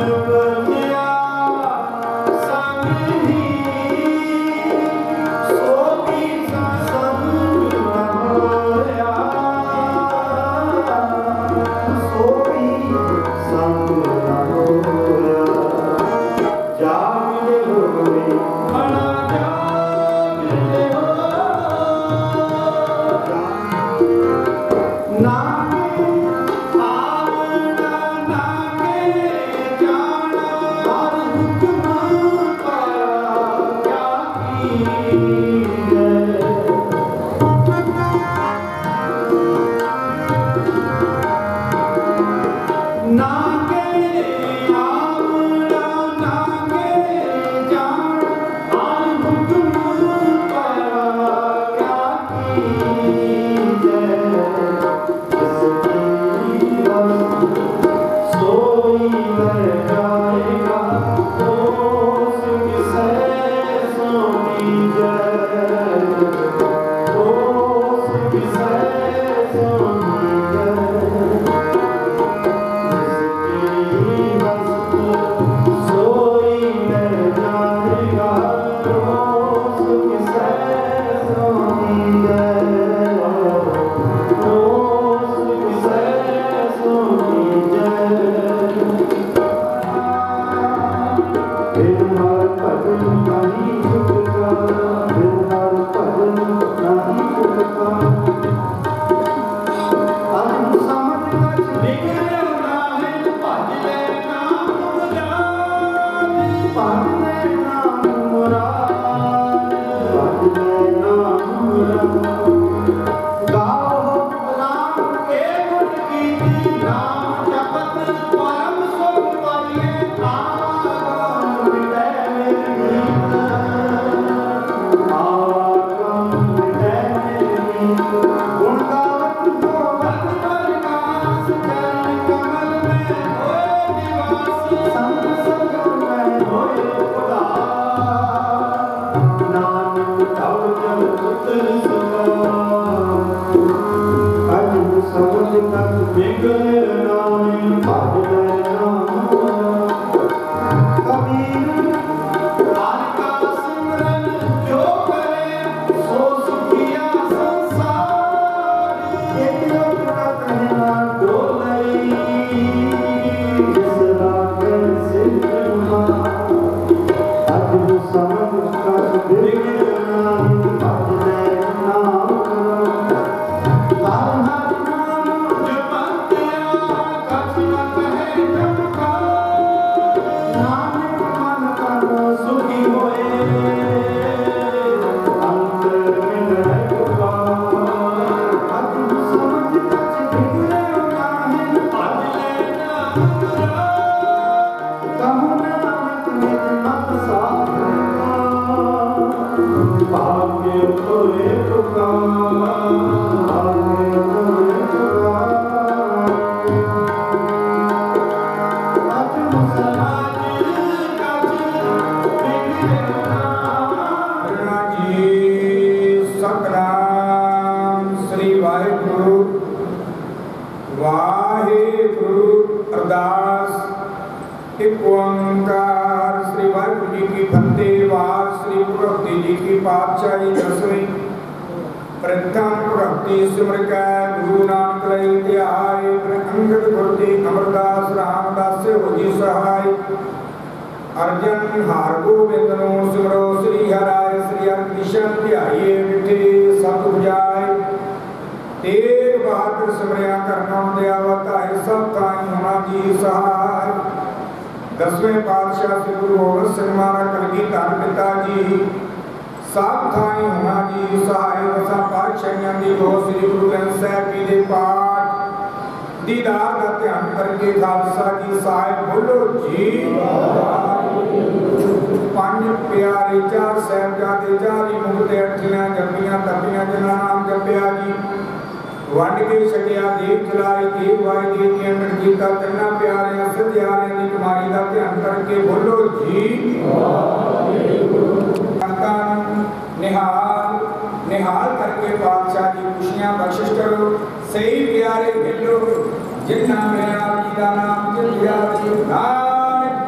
जिन्ना मेरा जी का नाम जिंदा जी नानक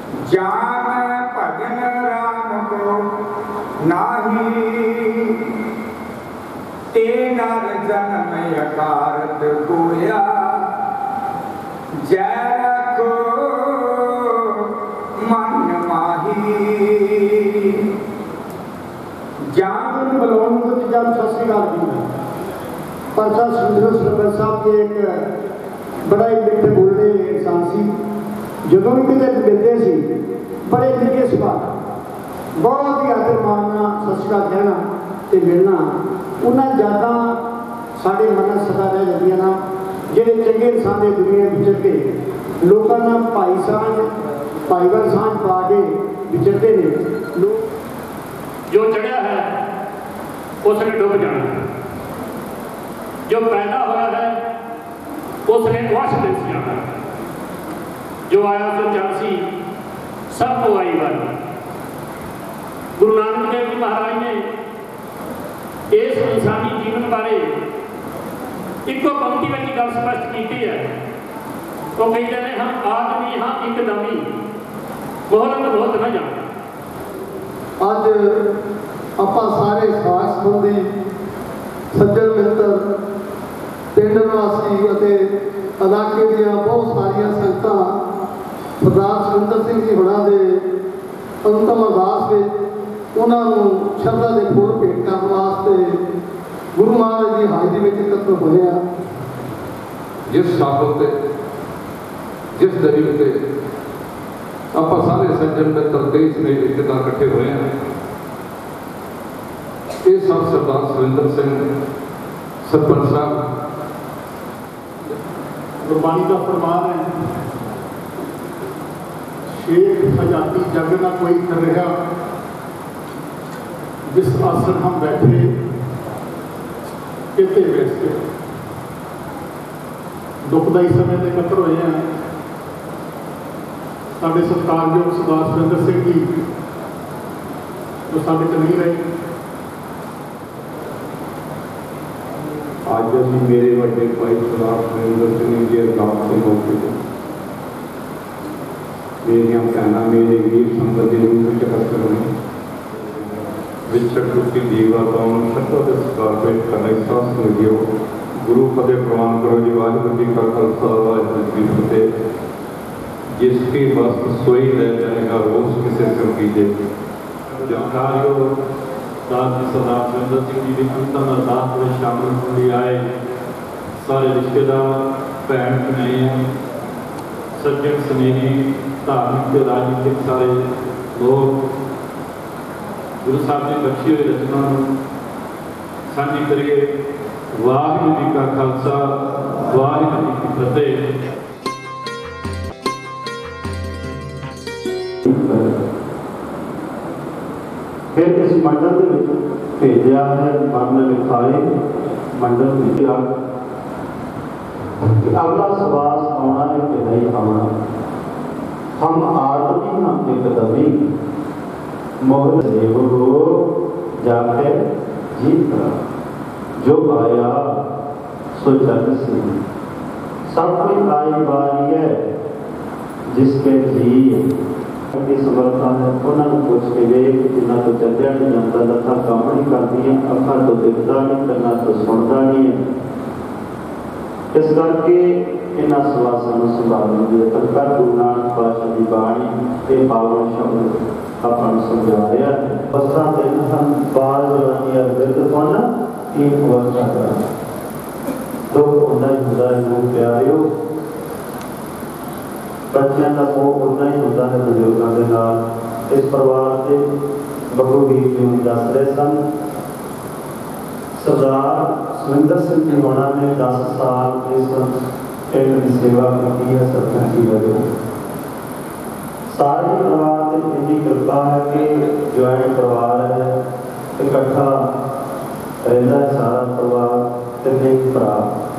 जान भजन राम को नाही, ते नर जन्म अकारत कोया, जय रखो मन माही। जान बलौन को जब सत श्री अकाल जी परसा सुंदर सरपंच साहब के एक बड़ा ही मिठे बोलने इंसान सी। जो भी कितने मिलते सी बड़े निके सुभाव, बहुत ही आदर मानना, सत श्री अकाल कहना तो मिलना, उन्होंने ज़्यादा साढ़े मन सदा रह जाती ना। ਜਿਹੜੇ ਚੰਗੇ ਇਨਸਾਨ ਦੀ ਦੁਨੀਆ ਵਿਚਰ ਕੇ ਲੋਕਾਂ ਨਾਲ ਭਾਈ ਸਾਂਝ ਭਾਈਵਾਲ ਸਾਂਝ ਪਾ ਕੇ ਵਿਚਰਦੇ ਨੇ। जो चढ़िया है उसने डुब जाना, जो पैदा होया है उसने वश दे जाना, जो आया तो चलसी सब को आई बार। गुरु नानक देव जी महाराज ने इस इंसानी जीवन बारे इको पंक्ति में गल स्पष्ट की है। वो कहते हैं हम आदमी हाँ एकदमी मोहरत बहुत न जान। अज ਆਪਾਂ ਸਾਰੇ ਖਾਸ ਬੰਦੇ ਸੱਜਣ ਮਿੱਤਰ ਪਿੰਡ ਨਿਵਾਸੀ ਅਤੇ ਇਲਾਕੇ ਦੀਆਂ ਬਹੁਤ ਸਾਰੀਆਂ ਸੰਗਤਾਂ ਸਰਦਾਰ ਸੁਰਿੰਦਰ ਸਿੰਘ ਜੀ ਹੁਣਾਂ ਦੇ ਅੰਤਮ ਅਰਦਾਸ ਵਿੱਚ ਉਹਨਾਂ ਨੂੰ ਸ਼ਰਧਾ ਦੇ ਫੁੱਲ ਭੇਟ ਕਰਨ ਵਾਸਤੇ ਗੁਰੂ ਮਹਾਰਾਜ ਦੀ ਹਾਜ਼ਰੀ ਵਿੱਚ ਇਕੱਤਰ ਹੋਏ ਆ। ਜਿਸ ਸਾਬਤ ਤੇ ਜਿਸ ਦਰਿਆ ਤੇ ਆਪਾਂ ਸਾਰੇ ਸੱਜਣ ਮਿੱਤਰ ਦੇਸ਼ ਨੇ ਰਿਸ਼ਤੇਦਾਰ ਇਕੱਠੇ ਹੋਏ ਆ। ਇਹ ਸਭ ਸਰਦਾਰ ਸੁਰਿੰਦਰ ਸਿੰਘ ਸਰਪੰਚ ਸਾਹਿਬ गुरबाणी का फरमान है, शेख आजादी जग ना कोई कर रहा, जिस आसन हम बैठे किते बैठे। दुखदाई समय में इकट्ठे हुए हैं साढ़े सत्कारयोग सरदार सुरिंदर सिंह जी जो साढ़े च नहीं रहे। ਅੱਜ ਅਸੀਂ ਮੇਰੇ ਵੱਡੇ ਭਾਈ ਸਰਦਾਰ ਸੁਰਿੰਦਰ ਸਿੰਘ ਜੀ ਅਰਦਾਸ ਦੇ ਮੌਕੇ ਤੇ ਮੇਰੀਆਂ ਭੈਣਾਂ ਮੇਰੇ ਵੀਰ ਸੰਗਤ ਦੇ ਨੂੰ ਚੱਕਰ ਕਰਨੇ ਵਿਚਰ ਟੁੱਟੀ ਦੀਵਾ ਤੋਂ ਸ਼ਬਦ ਦੇ ਸਕਾਰ ਪੇਸ਼ ਕਰਨਾ ਸਾਥ ਨੂੰ ਦਿਓ। ਗੁਰੂ ਪਦੇ ਪ੍ਰਵਾਨ ਕਰੋ ਜੀ। ਵਾਹਿਗੁਰੂ ਜੀ ਕਾ ਖਾਲਸਾ ਵਾਹਿਗੁਰੂ ਜੀ ਕੀ ਫਤਿਹ। जिसकी बस सोई ले जाएगा रोज किसे सिर कीजिए। जानकारियों दास सरदार सुरिंदर सिंह जी की अंतम अरदास में शामिल होने आए सारे रिश्तेदार भैन भैया सज्जन स्नेही धार्मिक के राजनीतिक सारे लोग गुरु साहब की बख्शी हुई रचना साझी करिए। वाहिगुरू जी का खालसा वाहिगुरू जी की फतेह। फिर इस मंडल भेजा है मन लिखाए मंडल लिखा अगला सवास आना है कि नहीं आना। हम आदमी हम एकदमी मोहर देव हो जाके जीत जो आया सो जग से सब कोई आई बारी है जिसके जी की समर्था है। उन्होंने पूछ के वेख जिन्हों तो चलिया नहीं जाता, लत्तां काम नहीं करती, अखा तो दिखता नहीं, कन्ना तो सुनता नहीं है। इस करके इन्होंने सवासां नूं संभालण दी तरका गुरु नानक पातशाह की बाणी के पावन शब्द आपां नूं समझा रहा है। बसां ते हम बाल जवानी अरविंद फन तीन अवस्था का दुख उन्ना ही हुंदा है। लोग प्यारिओ बच्चों का मोह उन्ना ही होता है बजुर्गों के नाल। इस परिवार से बखूबी जी दस रहे सन। सरदार सुरिंदर सिंह जी होना ने 10 साल इस पिंड की सेवा की है सरपंची वजह। सारे परिवार से इतनी कृपा है कि ज्वाइंट परिवार है, इकट्ठा रहता है सारा परिवार। तीन भरा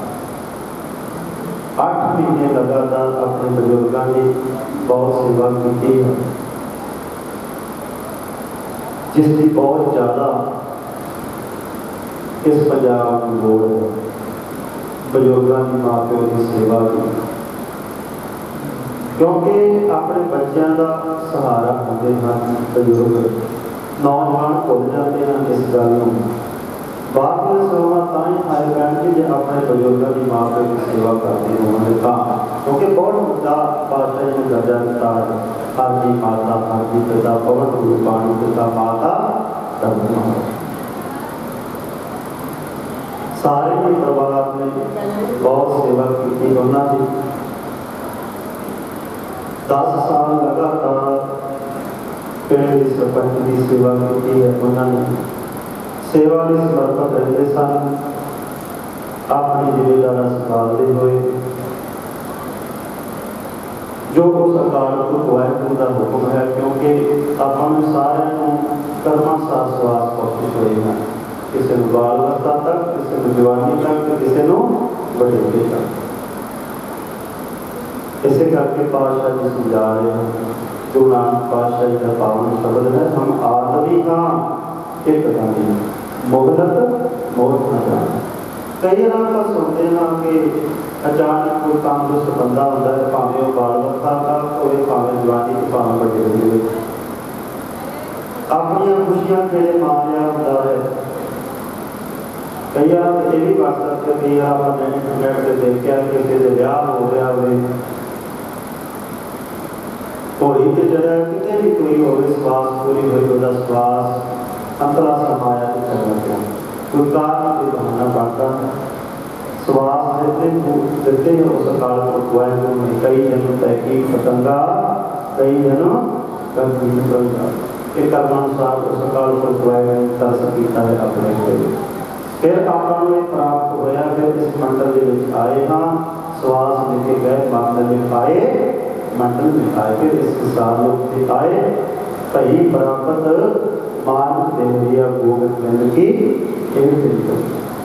8 महीने लगातार अपने बुजुर्गों की बहुत सेवा की है, जिसकी बहुत ज़्यादा इस पंजाब की लोड़ है। बुजुर्गों की माँ प्यो की सेवा की क्योंकि अपने बच्चों का सहारा होंगे हैं बजुर्ग, नौजवान भुल जाते हैं इस गल को। बाद में सवा ताई आए बहन कि जो अपने बजुर्गों की माँ पिता की सेवा करते होंगे क्योंकि बहुत बड़ा पातशाह ने दर्जा दिता है, हर जी माता हर जी पिता पवन गुरु पानी पिता माता धर्म। सारे ही परिवार ने बहुत सेवा की उन्होंने 10 साल लगातार पिंड की सरपंच की सेवा की है। उन्होंने सेवा में समर्पित रहते सन, अपनी जिम्मेदारी संभालते हुए जो उस अकाल को वाहिगुरू का हुक्म है, क्योंकि अपन सारे कर्मा सा स्वास बख्शिश हुए हैं, किसी को बाल अवस्था तक, किसी को जवानी तक, किसी को बड़े तक। इसे करके पातशाह जी समझा रहे हैं, गुरु नानक पातशाह जी का पावन शब्द है, हम आदमी हाँ एक दानी मोहलत मोहत न जाना। कई बार तो सुनते हैं कि अचानक कोई तंदुरुस्त बंदा होता है, भावें वो बाल अवस्था का होवे, भावें जवानी के, भावें बड़े होवे, अपनी खुशियां खेड़े मार रहा होता है। कई बार ये भी कर सकते कि यार आपने इंटरनेट से देखा किसी के ब्याह हो गया हो, घोड़ी के चढ़ा कितने भी कोई हो श्वास पूरी हुई, वह श्वास अंतरा समाया तो चलना गया, कोई कारण कोई बहाना बनता है। श्वास देते हैं उस काल को वाहिगुरू ने कई जन्म तहकीक पतंगा, कई जन्म गंभीर बंगा, एक कर्मानुसार उस काल को वाहिगुरू ने तरस किया है अपने लिए। फिर आपने प्राप्त होया, फिर इस मंडल में आए हाँ, श्वास लेके गए मंडल में आए, मंडल में आए, फिर इस संसार में आए, कई प्राप्त मान देवरिया गोविंद गंध की एक दिन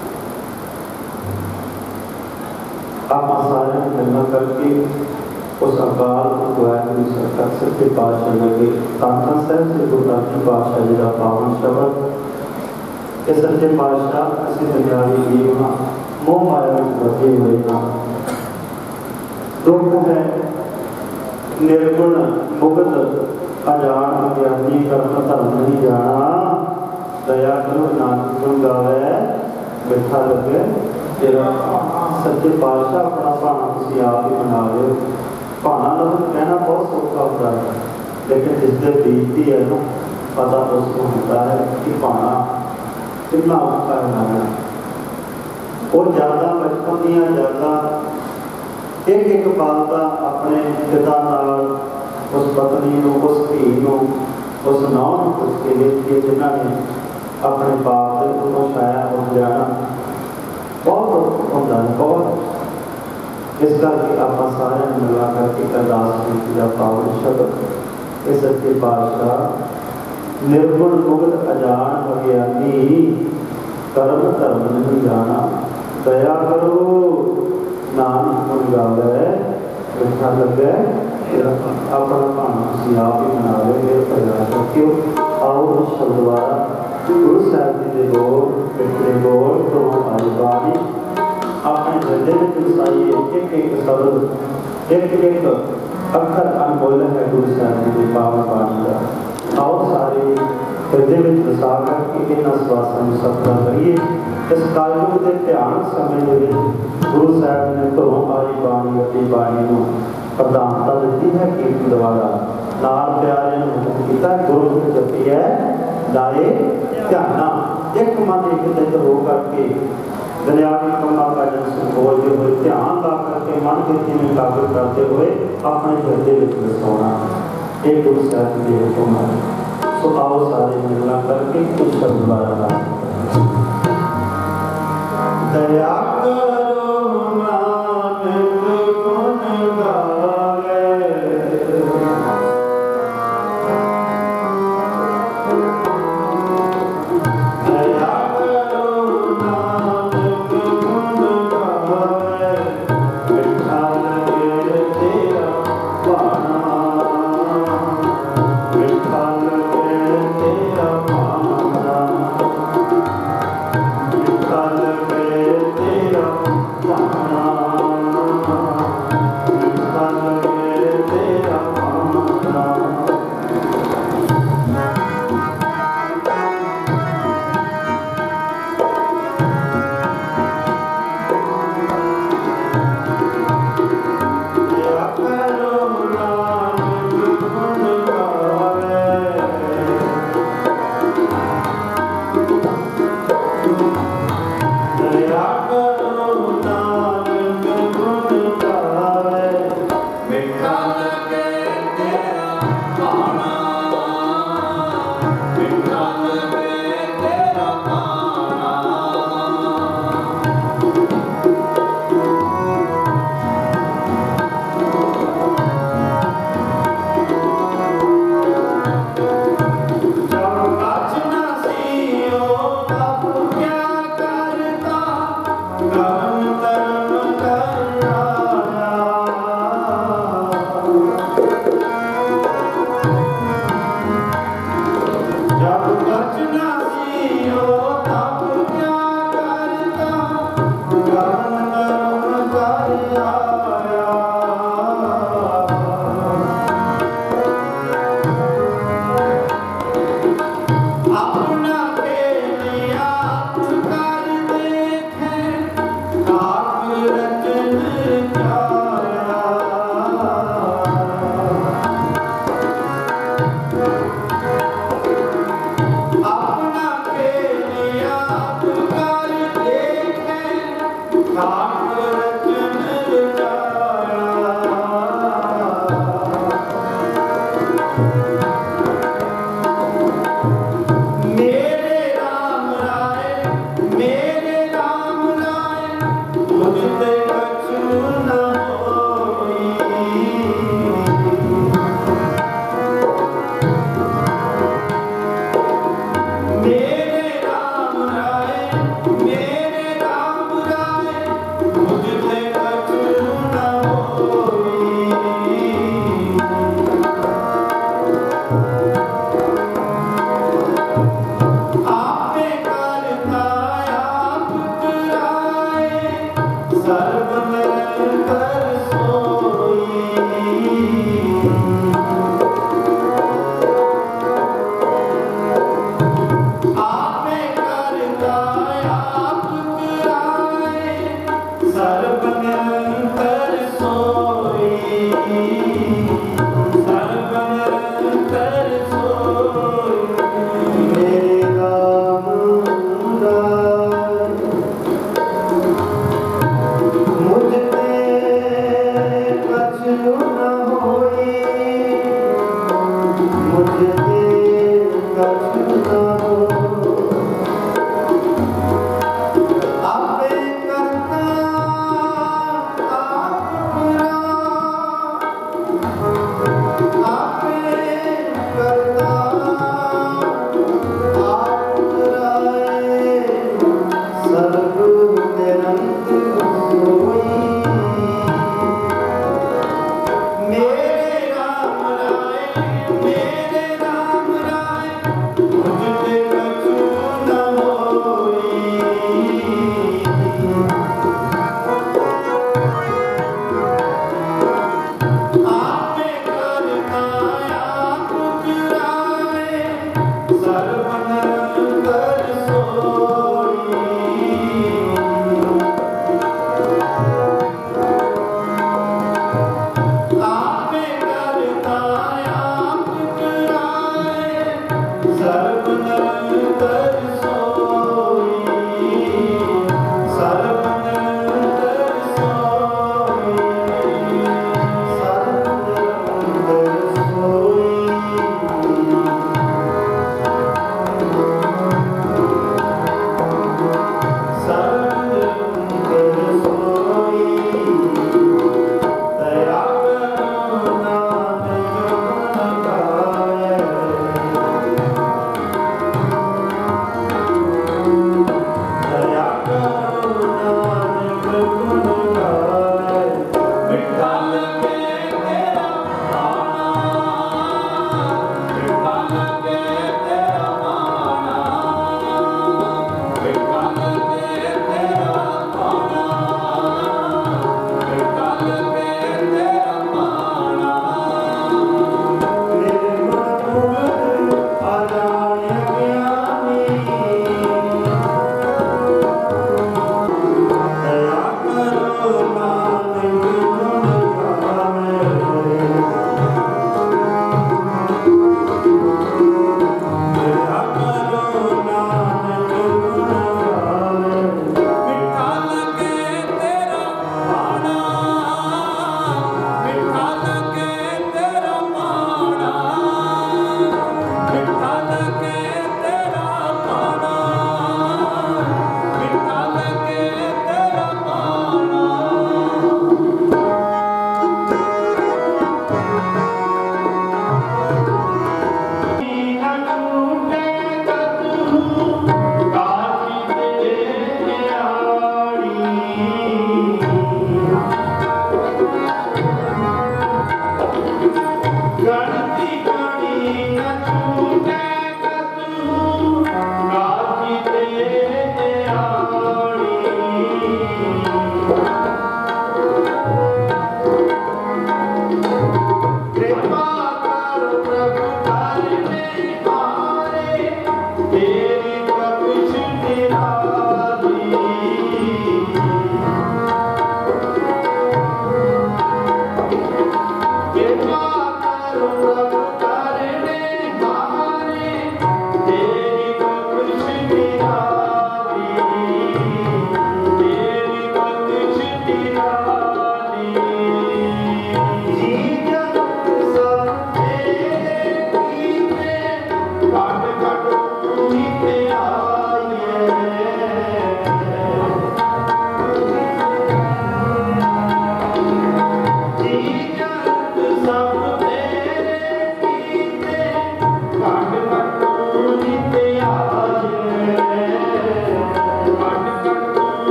आप सारे निर्णय करके उस अकाल को वाहिगुरू सरकार सच्चे पातशाह लगे तांता साहब से गुरु नानक पातशाह जी का पावन शब्द। ये सच्चे पातशाह ऐसे दुनियावी जीव हाँ, मोह माया में बचे हुए हाँ, दुख है निर्गुण मुक्त अजान अज्ञानी कर्म धर्म नहीं जाना, दया करो नानक गुण गावे मिठा लगे तेरा। सच्चे पातशाह अपना भाना तुम आप ही बना लो। भाना लफ्ज कहना बहुत सौखा होता है, लेकिन जिससे बीतती है ना पता उसको होता है कि भाना कितना औखा है। और ज़्यादा बचपन दियाँ ज़्यादा एक एक बालता अपने पिता नाल, उस पत्नी को, उस धी को, उस नौं को पुछ के देखिए जिन्होंने अपने बाप से उनको छाया उठ जाना बहुत होता है बहुत। इस करके आप सारे मिला करके अरदास की पावन शब्द इस सच्चे पातशाह निर्गुण मुक्त अजान अज्ञानी कर्म धर्म नहीं जाना, दया करो नानक गुण गावे मिठा लगे अपना भाना तुम आप ही बना लो। मेरे प्रयास रखियो। आओ उस शब्द द्वारा गुरु साहब जी के बोल पिछले बोल तो हमारी बाणी अपने हृदय में वसाइए। एक एक शब्द एक एक अक्षर अनमोल है गुरु साहब जी की पावन बाणी का। आओ सारे हृदय में वसा करके इन्होंने स्वासां में सफल करिए। इस कालयुग के ध्यान समय गुरु साहब ने तो हमारी बाणी अपनी बाणी को प्रधानता दी है कीर्तन द्वारा। नाल प्यारे ने हुक्म किया गुरु जपी है लाए ध्याना। एक मन एक दिन हो करके दुनियावी कमा काजन से बोलते हुए ध्यान ला करके मन के में काबू करते हुए अपने हृदय में बसाना। एक गुरु साहब के हुक्म है। सो आओ सारे मिलना करके कुछ शब्द द्वारा दया करो नानक गुण गावे। दया करो नानक गुण गावे मिठा लगे तेरा भाना। मिठा लगे तेरा भाना। मिठा लगे मेरे राम राय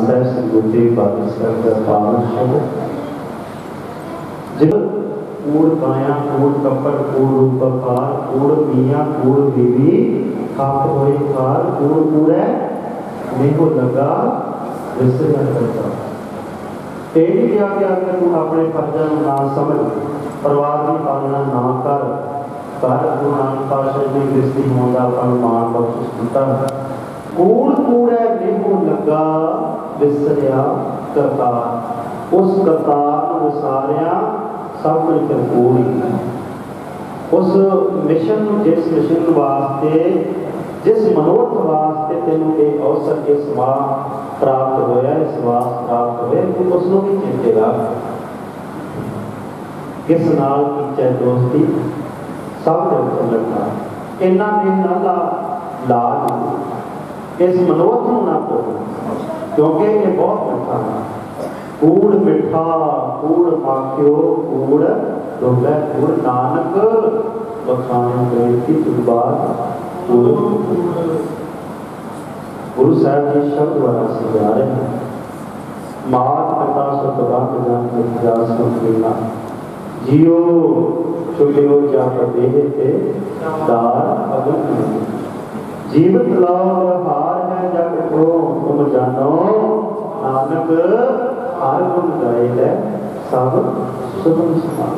ਸਾਹਿਬ ਸੰਗੁਤੀ ਬਾਦਲ ਸਾਹਿਬ ਦਾ ਪਾਵਨ ਸ਼ਬਦ ਜਿਵੇਂ ਕੂੜ ਕਾਇਆ ਕੂੜ ਕੱਪੜ ਕੂੜ ਰੂਪਕਾਰ ਕੂੜ ਮੀਆਂ ਕੂੜ ਬੀਵੀ ਖਾਪ ਹੋਏ ਕਾਰ ਕੂੜ ਕੂੜੈ ਮੈਨੂੰ ਲੱਗਾ ਵਿਸਰਿਆ ਕਰਦਾ। ਇਹ ਨਹੀਂ ਕਿਹਾ ਕਿ ਅਗਰ ਤੂੰ ਆਪਣੇ ਫਰਜ਼ਾਂ ਨੂੰ ਨਾ ਸਮਝ ਪਰਿਵਾਰ ਦੀ ਪਾਲਣਾ ਨਾ ਕਰ ਗੁਰੂ ਨਾਨਕ ਪਾਤਸ਼ਾਹ ਨੇ ਗ੍ਰਸਤੀ ਹੋਣ ਦਾ ਆਪਾਂ ਨੂੰ ਮਾਣ ਬਖਸ਼ਿਸ਼ ਦਿੱਤਾ। ਕੂੜ ਕੂੜੈ ਮੈਨੂੰ ਲੱਗਾ ਵਿਸਰਿਆ ਕਰਤਾਰ। ਉਸ ਕਰਤਾਰ ਨੂੰ ਵਿਸਾਰਿਆ ਸਭ ਕੁਝ ਕਰਪੂਰ ਹੀ। ਉਸ ਮਿਸ਼ਨ ਨੂੰ ਜਿਸ ਮਿਸ਼ਨ ਵਾਸਤੇ ਜਿਸ ਮਨੋਰਥ ਵਾਸਤੇ ਤੈਨੂੰ ਇਹ ਅਵਸਰ ਇਸ ਵਾਰ ਪ੍ਰਾਪਤ ਹੋਇਆ ਇਸ ਵਾਸ ਪ੍ਰਾਪਤ ਹੋਇਆ ਤੂੰ ਉਸ ਨੂੰ ਵੀ ਚੇਤੇ ਰੱਖ। ਕਿਸ ਨਾਲ ਕੀਚੈ ਦੋਸਤੀ ਸਭ ਦੇ ਚੱਲਣਾ ਇਹਨਾਂ ਦੇ ਨਾਲ ਲਾਜ ਇਸ ਮਨੋਰਥ ਨੂੰ ਨਾ ਕਰੋ ਕਿਉਂਕਿ ਇਹ ਬਹੁਤ ਮਿੱਠਾ ਹੈ। ਕੂੜ ਮਿੱਠਾ ਕੂੜ ਮਾਖਿਓ ਕੂੜ ਡੋਲੇ ਕੂੜ ਨਾਨਕ ਬਖਾਣੇ ਬੇਨਤੀ ਤੁਲਬਾਦ ਗੁਰੂ ਸਾਹਿਬ ਜੀ ਸ਼ਬਦ ਵਾਲਾ ਸਮਝਾ ਰਹੇ ਹਨ। ਮਾਤ ਪਿਤਾ ਸੁਤਵੰਤ ਜਨ ਕੇ ਜਾਸ ਸੁਖੀਨਾ ਜੀਓ ਛੁਟਿਓ ਜਾ ਦੇਹ ਤੇ ਦਾਰ ਅਗਨ ਜੀਵਤ ਲਾਭ ਹਾਰ ਹੈ ਜਗ ਕੋ ਤੁਮ ਜਾਨੋ ਨਾਨਕ ਹਰ ਗੁਣ ਗਾਏ ਲੈ ਸਭ ਸੁਭਮ ਸਮਾਨ।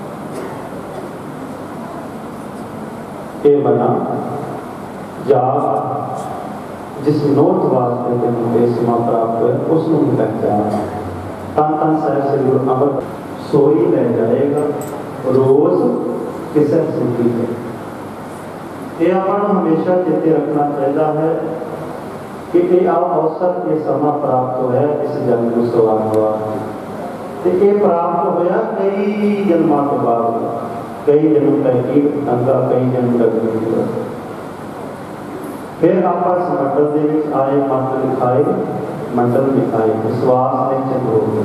ਇਹ ਬਣਾ ਜਾ जिस नोट वास्ते तेन समा प्राप्त है उसनों भी पहचान तन तन साहब से गुरु अमर सोई लै जाएगा रोज किसे सुखी है। ये अपन हमेशा चेते रखना चाहिए है कि ये अवसर ये समा प्राप्त होया इस जन्म को सवारने वास्ते ये प्राप्त होया कई जन्मों के बाद कई जन्म तक अंगा कई जन्म तक फिर आप मंडल के आए मंत्र लिखाए मंडल लिखाए विश्वास निश्चित हो गए।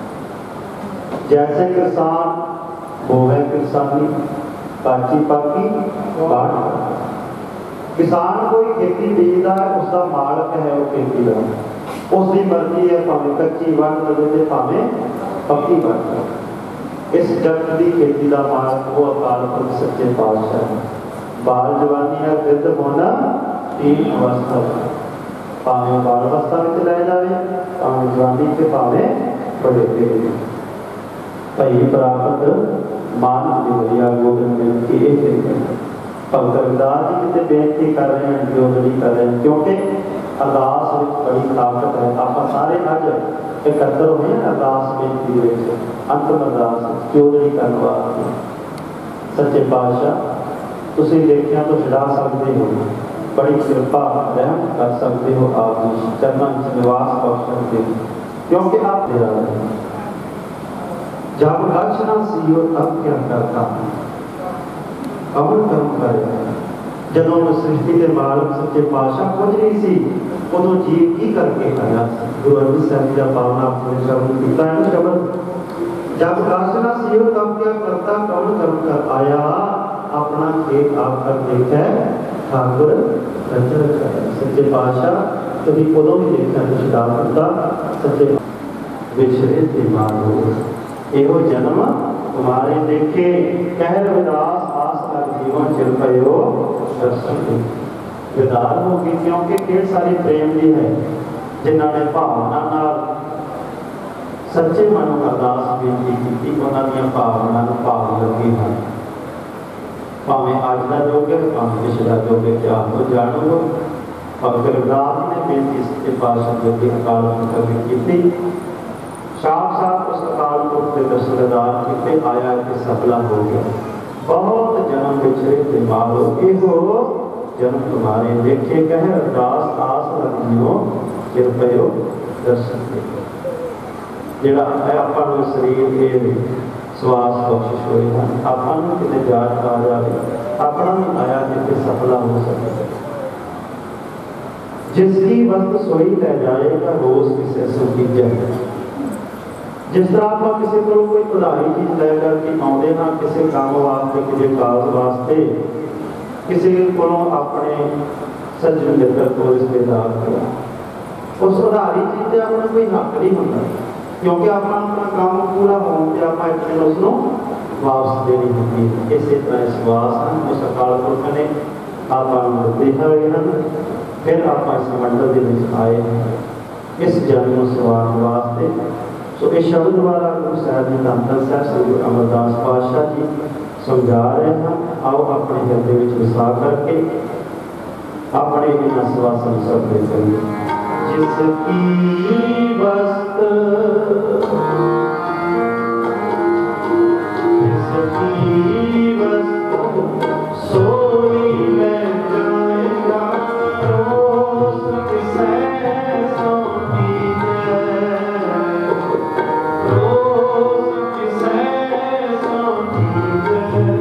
जैसे किसान बोवे किसानी काची पाकी बाढ़ किसान कोई खेती बीजता है उसका मालक है वो खेती का उसकी मर्जी है भावें कच्ची वंड लगे भावें पक्की वंड। इस जगत की खेती का मालक वो अकाल पुरख सच्चे पातशाह है। बाल जवानी है वृद्ध होना तीन अवस्था भावें बाल अवस्था में लै जाए भावें जवानी के भावें बड़े भई प्राप्त मान दिवरिया गोबिंद बेनती भगत रविदास जी कितने बेनती कर रहे हैं जोड़नी कर रहे हैं क्योंकि अरदास में बड़ी ताकत है। आप सारे अज एकत्र हुए हैं अरदास बेनती अंतिम अरदास जोड़नी करने वास्ते सच्चे पातशाह तुसीं देखिया तो छड़ा सकते हो बड़ी कृपा रहम कर सकते हो आप चरणों में निवास बख्श सकते हो क्योंकि आप दे रहे हैं। जब लक्ष्य ना सीओ तब क्या करता कवन कर्म करे जदों सृष्टि के मालक सच्चे पातशाह कुछ नहीं सी उदों जीव की करके आया। गुरु अर्जन साहब जी का पावना अपने शब्द किया है शब्द जब लक्ष्य ना सीओ तब क्या करता कवन कर्म कर आया अपना खेत आकर देखा ठाकुर रचन सच्चे पातशाह कभी उदों भी देखा निष्कार करता सच्चे विछड़े दिमाग हो एहो जन्म तुम्हारे देखे कह रविदास आस कर जीवन चिर पयो दर्शन विदार हो गई क्योंकि ढेर सारी प्रेम दी है जिन्होंने भावना सच्चे मन अरदास बेनती की उन्होंने भावना भाव लगी है भावें अज का योग है भावें पिछला योग है क्या हो जानो भगत रविदास ने बेनती सच्चे पातशाह जो कि अकाल पुरख की साफ साफ उस अकाल पुरख के दर्शनदार कितने आया कि सफला हो गया बहुत जन्म पिछड़े दिमाग हो जन्म तुम्हारे देखे कह अरदास आस लगियो चिर पयो दर्शन जोड़ा है अपन शरीर के स्वास बख्शिश हुए हैं अपन कितने जाट आ जाए अपना भी आया जितने सफला हो सके जिसकी वक्त सोई लै जाएगा रोज किसे सुखी जाए। जिस तरह आप किसी को कोई उधारी चीज लैकर के आते ना किसी काम वास्ते किसी काज वास्ते किसी को अपने सज्जन मित्र को रिश्तेदार करा उस आधारित चीज से अपना कोई हक नहीं होता, क्योंकि अपना अपना काम पूरा होने से आप एक दिन उसको वापस देनी होती है। इस तरह विश्वास है उस अकाल पुरख ने आप देखा है, फिर आप इस मंडल के आए इस जन्म को सवारने वास्ते। सो इस शब्द द्वारा गुरु साहब जी धन साहब श्री गुरु अमरदास पातशाह जी समझा रहे हैं। आओ अपने हृदय में विसा करके अपने इन आश्वासन शब्द करिए। जिसकी वस्त जिसकी वस्त सोई में जाएगा रोज किसे सोती है, रोज किसे सोती है।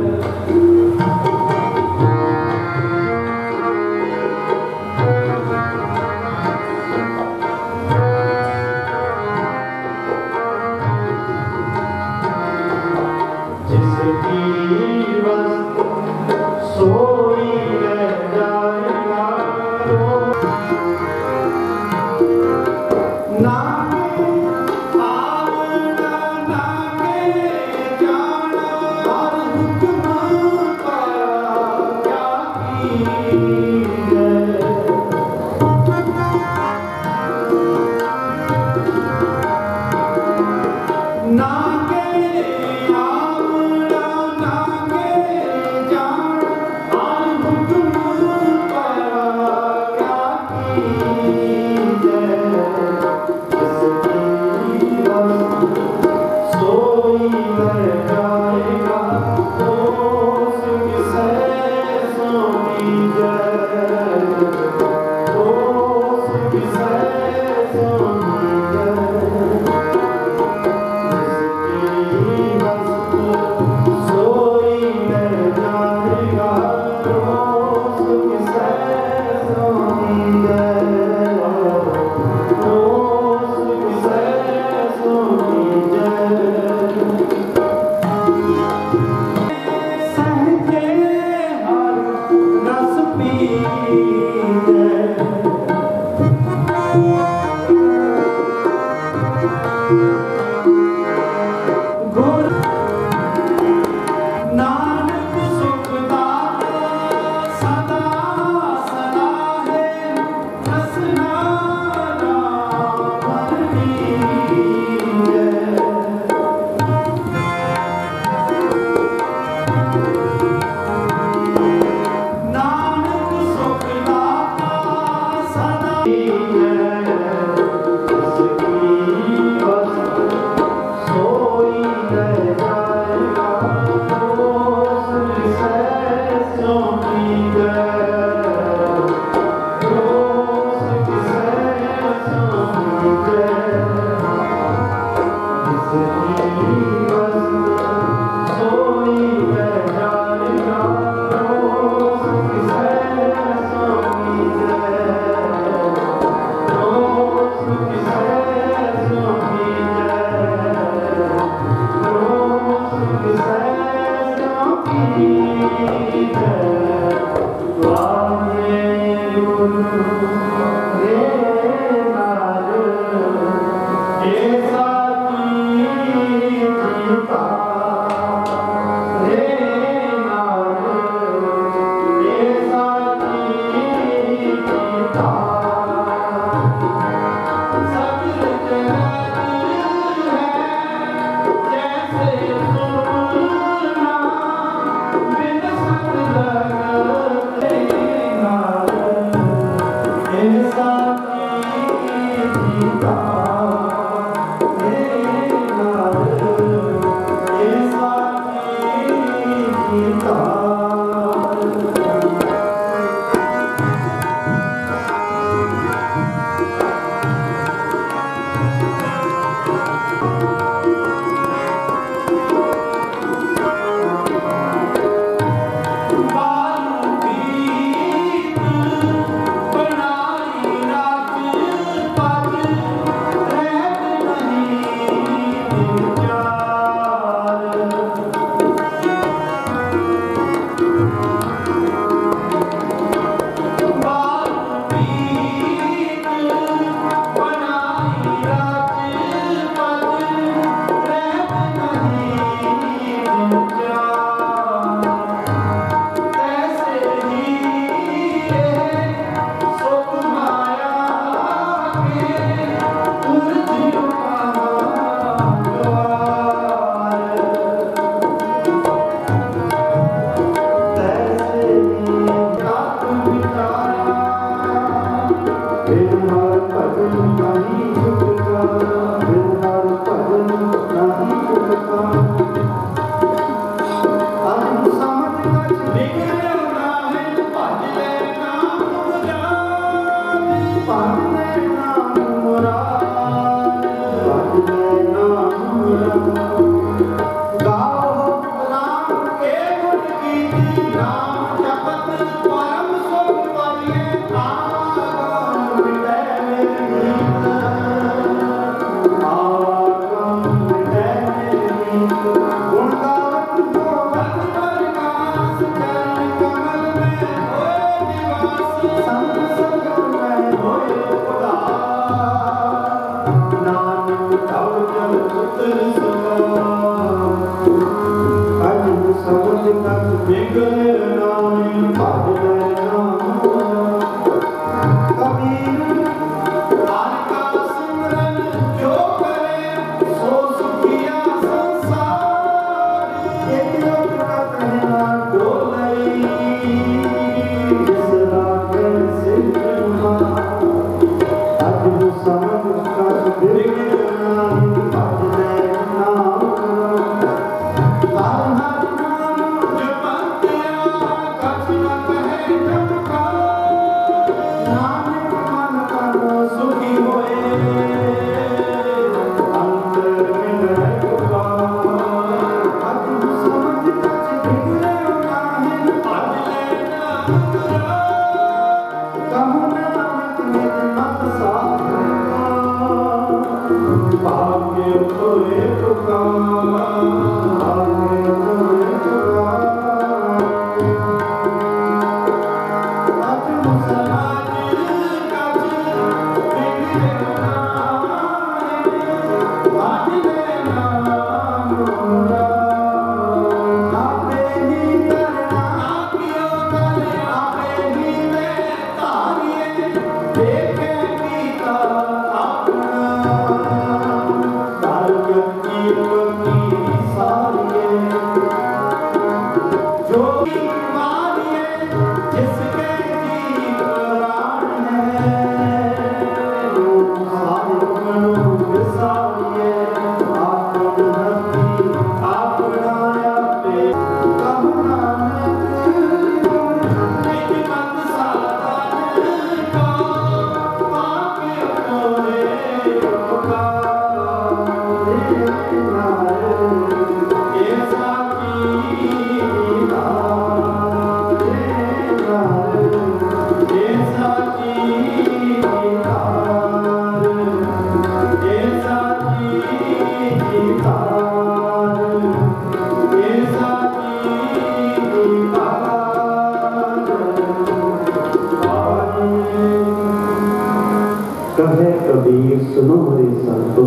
कहे कबीर सुनो हरि संतो,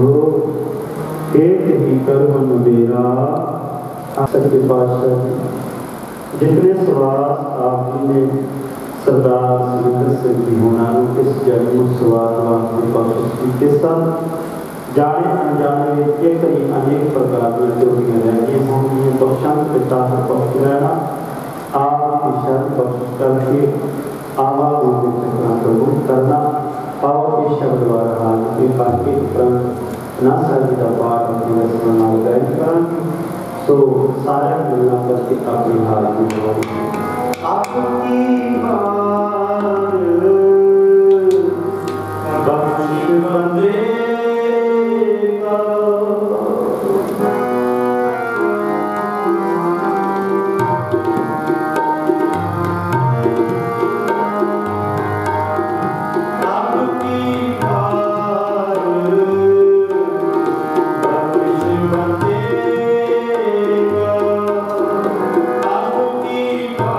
एक ही कर्म मेरा। सच्चे पातशाह जितने सवाल आपने सरदार सुरेंद्र सिंह जी होना इस जन्म सवाल के साथ जाने अनजाने के कई अनेक प्रकार की चोरियां रहती हैं। ये बख्शान पिता पक्ष रहना आपकी शरण पक्ष करके आवाज़ों को करना और इस शब्द द्वारा हाल के बाकी प्रण ना सर्विदा पाठ अपनी रचना गायन करेंगे। तो सारे मिलना करके अपनी हाल में आपकी बख्श बंदे आपकी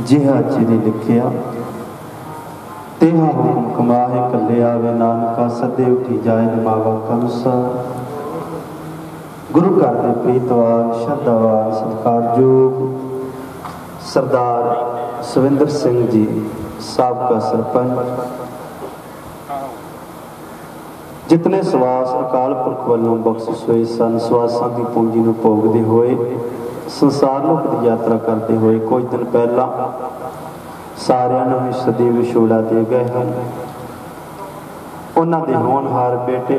ਜਿਹਾ ਚਿਰੇ ਲਿਖਿਆ तेहा हुक्म कमाहे कले आवे नानका सदे उठी जाए निभावा कनुसार। गुरु घर दे प्रीतवान श्रद्धावान सत्कारयोग सरदार सविंदर सिंह जी साबका सरपंच, जितने सवास अकाल पुरख वालों बख्शिश हुए सन, सवासां की पूंजी नूं भोगदे होए संसार लोक की यात्रा करते हुए कुछ दिन पहला सारिਆਂ ਨੂੰ ਹੀ ਸਦੀਵ ਵਿਛੋੜਾ ਦੇ ਗਏ ਹਨ। ਉਹਨਾਂ ਦੇ ਹੋਣਹਾਰ ਬੇਟੇ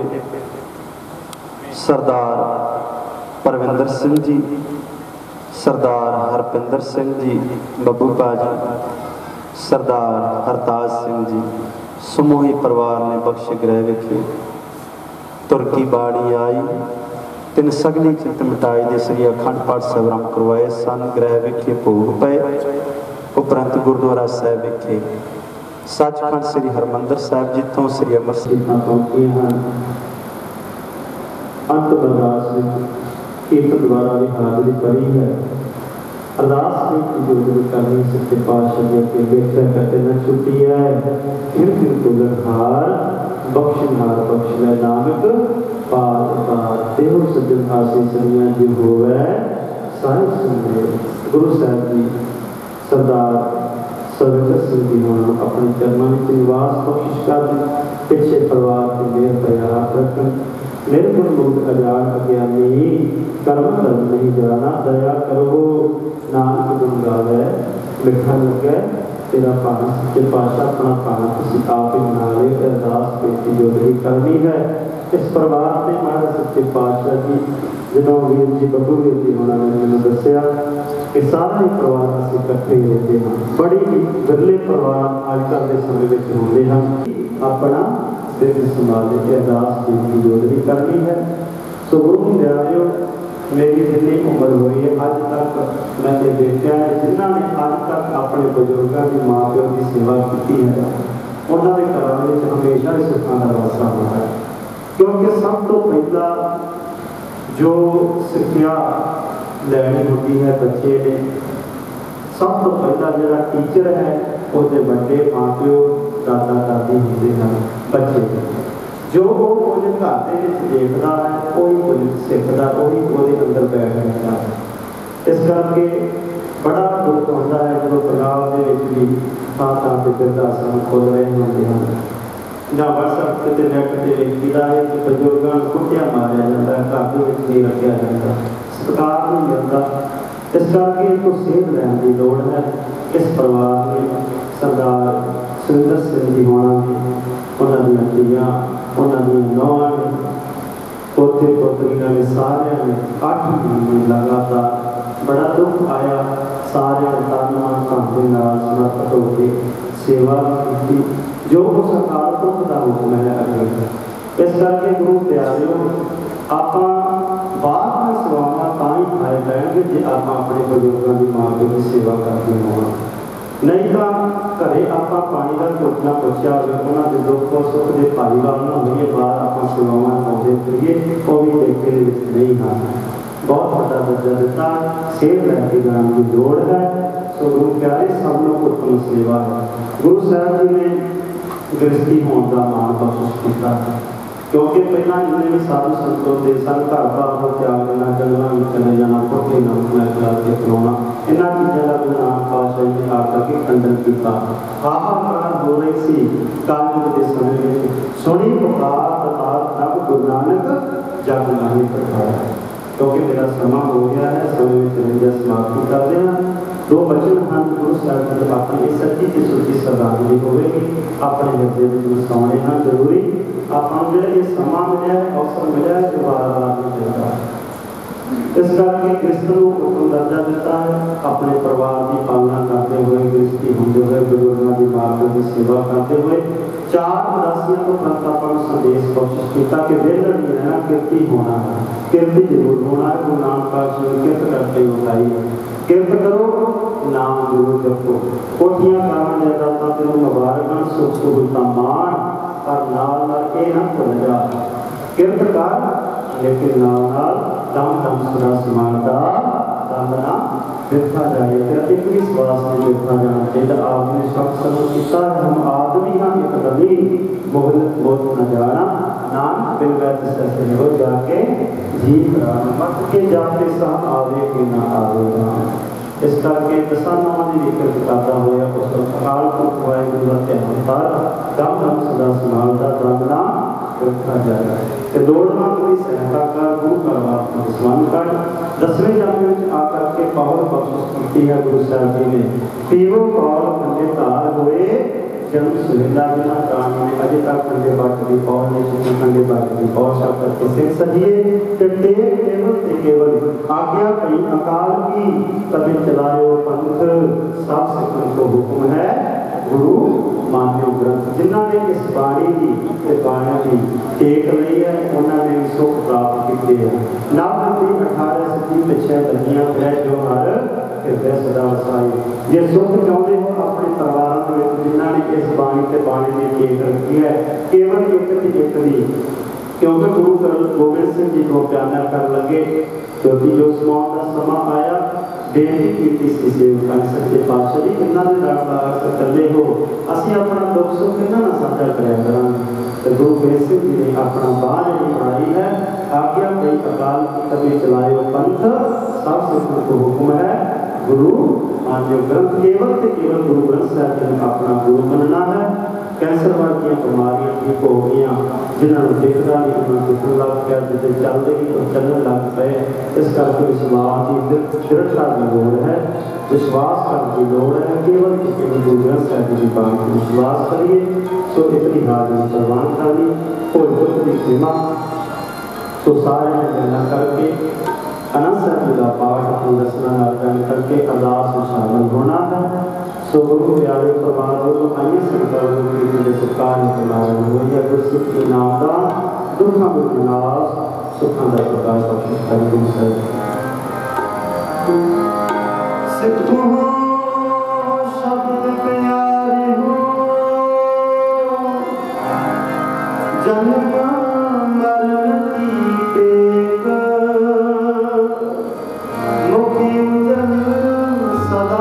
ਸਰਦਾਰ ਪਰਵਿੰਦਰ ਸਿੰਘ ਜੀ, ਸਰਦਾਰ ਹਰਪਿੰਦਰ ਸਿੰਘ ਜੀ ਬੱਬੂ ਭਾਜੀ, ਸਰਦਾਰ ਹਰਤਾਜ ਸਿੰਘ ਜੀ ਸਮੂਹੀ ਪਰਿਵਾਰ ਨੇ ਬਖਸ਼ ਗ੍ਰਹਿ ਵਿਖੇ ਤੁਰਕੀ ਬਾੜੀ ਆਈ ਤਿੰਨ ਸਗਲੀ ਚਿੱਤ ਮਿਟਾਈ ਦੇ ਸ੍ਰੀ ਅਖੰਡ ਪਾਠ ਸਵਰਮ ਕਰਵਾਏ ਸਨ। ਗ੍ਰਹਿ ਵਿਖੇ ਭੋਗ ਪਏ उपरंत गुरुद्वारा साहिब विखे सचखंड श्री हरमंदर साहिब जितों श्री अमरसर पहुंचे हैं। अंत अरदास एक द्वारा भी हाजरी पड़ी है। अरदास जो करनी सच्चे पातशाह जी के बेहतर करते न छुट्टी है। फिर तुलनहार बख्शनहार बख्श ले नानक पार पार देव सज्जन आशीषियां जो होवे सारे सुनते। गुरु साहिब जी सरदार सविंदर सिंह जी होना अपने चरणों में निवास बख्शिश कर पिछले परिवार के मेर प्रयास रखन। मेरे को लोग अजान अज्ञानी कर्म कर्म नहीं जाना दया करो नानक गुण गावे मिठा लगे तेरा पाना सच्चे पातशाह अपना पाना किसी आप ही बना ले। अरदास बेटी जोड़ी करनी है इस परिवार ने महाराज सच्चे पातशाह जी जो वीर जी बब्बू वीर जी होना ने मैंने दसिया कि सारे परिवार अस इकट्ठे होते हैं। बड़ी विरले परिवार अजकल के समय में होते हैं। अपना दिल संभाले के अरदास बेटी जोड़ी करनी है। सो गुरु प्यारिओ मेरी जितनी उम्र हुई है अज तक मैंने देखा है जिन्होंने अज तक अपने बुजुर्गों की माँ प्यो की सेवा की है उन्होंने घरों में हमेशा ही सुखों का वासा होता है। क्योंकि सब तो पहला जो सिक्ख्या लैनी होती है बच्चे ने सब तो पहला जो टीचर है उसके बड़े माँ प्यो दादा दादी होते हैं। बच्चे जो वो घर के देखता है वही कुछ सीखता वही वो अंदर बैठ जाता है। इस करके बड़ा दुख होता है जो पंजाब के भी थां थां से वृद्धाश्रम खोल रहे होंगे हैं या व्हाट्सएप से नेट से लिखा है कि बजुर्गों को कुटिया मारा जाता है घर के नहीं रखा जाता सत्कार नहीं मिलता। इस करके इनको सेध लैन की लोड़ है। इस परिवार में सरदार सविंदर सिंह जी होना ने उन्होंने धीआं उन्होंने नौं ने पोते पोतरियां ने सारे ने 8 महीने लगातार बड़ा दुख आया। सारे तन मन धन समर्पित होकर सेवा की जो उस अकाल पुरख का हुक्म है अगे। इस करके गुरु प्यारिओ आप बाहर में सेवावां तां ही खाए जाएंगे जे आप अपने बुजुर्गों की माँ प्यो की सेवा करते हो। नहीं तो घरे आप पानी का घुट ना पुछया हो उन्होंने दुख सुख के भाईवाल ना होइए बाहर आप सेवावां पाते फिरिए वो भी देखने नहीं हाँ बहुत बड़ा दर्जा दिता सेध लैके जाने की लोड़ है। सो गुरु प्यारे सब लोग उत्तम सेवा है। गुरु साहब जी ने गृहस्थी होने का मान बख्शिश किया क्योंकि पहला जिन्हें भी साधु संतों के सन घर बार को त्याग देना जंगलों में चले जाना कोठे नौकरियां चला के खिलाना इन्होंने चीज़ों का गुरु नानक पातशाह जी ने आकर के खंडन किया। हाहाकार हो रही सी कालयुग के समय में सुनी पुकार तथार तब गुरु नानक जग नहीं पठाया। क्योंकि मेरा समा हो गया है समय में चलेंगे समाप्ति कर देना। 2 वचन हम गुरु साहब जी अपनी सच्ची की सुची श्रद्धांजलि होगी अपने हृदय में सोने हैं जरूरी आपको जो ये समा मिला है अवसर मिला है जो बार-बार नहीं मिलता। इस करके कृष्ण को उत्तम दर्जा देता है। अपने परिवार की पालना करते हुए गृहस्थी होते हुए बुजुर्गों की बातों की सेवा करते हुए 4 उदासियों को प्रतापन संदेश बख्शिश किया कि वेला नहीं रहना कीर्ति होना है कीर्ति जरूर होना है। गुरु नानक पातशाह ने किरत करके उठाई किरत करो नाम गुरु जपो कोठियां कारण जायदादां ते मुबारकां सुख सहूलतां मान पर नाल नाल ये ना भुल जा किरत कर लेकिन नाल नाल दम दम सदा समानता दम ना व्यर्था जाए, तेरा एक भी श्वास नहीं व्यर्था जाना चाहिए। आपने शब्द सर्व किया है, हम आदमी हाँ एक कदमी मोहलत बहुत न जाना, नाम बिन वैत सैसे हो जाके जीत मत के जाके साथ आवे कि ना आवेगा। इस करके दसा नामां दी जिक्र किताबा होया उस अकाल पुरख वाहिगुरू दा ध्यान कर, दम दम सदा संभालदा दम ना व्यर्था जाए। ते दौड़ना कोई सहायता कर, गुरु परमात्मा को स्मरण कर। 10वें जन्म में आकर के पावन बख्शिश की है गुरु साहब जी ने। पीवो कौल कंडे धार होए, जन्म सुविधा बिना प्राणी ने अजे तक कंडे बाट की पौल ने चुकी, कंडे बाट की पौल शब्द के सिर सजिए ते केवल आज्ञा कई अकाल की, तभी चलायो पंथ सब सिखन को हुक्म है गुरु मान्यो ग्रंथ। जिन्होंने इस बाणी की बाणा की टेक ली है उन्होंने सुख प्राप्त किए हैं। नव की 18 सदी पिछे लगियां फिर जो हर हृदय सदा वसाई। जे सुख चाहते हो अपने परिवार में, जिन्होंने इस बाणी से बाणी की टेक रखी है केवल एक दी, क्योंकि गुरु गोबिंद सिंह जी को प्याना कर लगे, क्योंकि जो समां का समा आया बेनती की सेवकां सच्चे पातशाह जी इन्होंने कले हो, असीं अपना दुख सुख इन्होंने साझा कराया करांगे। तो गुरु गोबिंद सिंह जी ने अपना बाण जी बनाई है, आज्ञा कई अकाल की तभी चलायो पंथ सब सिखन को हुक्म है गुरु मान्यो ग्रंथ। केवल से केवल गुरु ग्रंथ साहब जी ने अपना गुरु मनना है। कैंसर वर्गियां बीमारियां ठीक हो गई, जिन्होंने दिखता नहीं उन्होंने दिखने लग गया, जिसे चलते ही तो चलने लग पे। इस करके विश्वास की दृढ़ता की लोड़ है, विश्वास करने की लोड़ है। केवल गुरु ग्रंथ साहब जी की बात पर विश्वास करिए। सो इतनी हाजिरी प्रवान करनी कोई दुख की सीमा, तो सारे गल्लां करके आनंद साहब जी का पाठ अपनी रचना नाम करके अरदास में शामिल होना है। सो गुरु प्यारे परिवार वालों आइए संकल्प के सरकार नारायण होइए गुरसिख की नामदा दुखा में विनाश सुखा का प्रकाश बख्शिश कर गुरु साहब। सिख हो शब्द प्यारे हो, जन्म मरण की टेक, मुखी जन सदा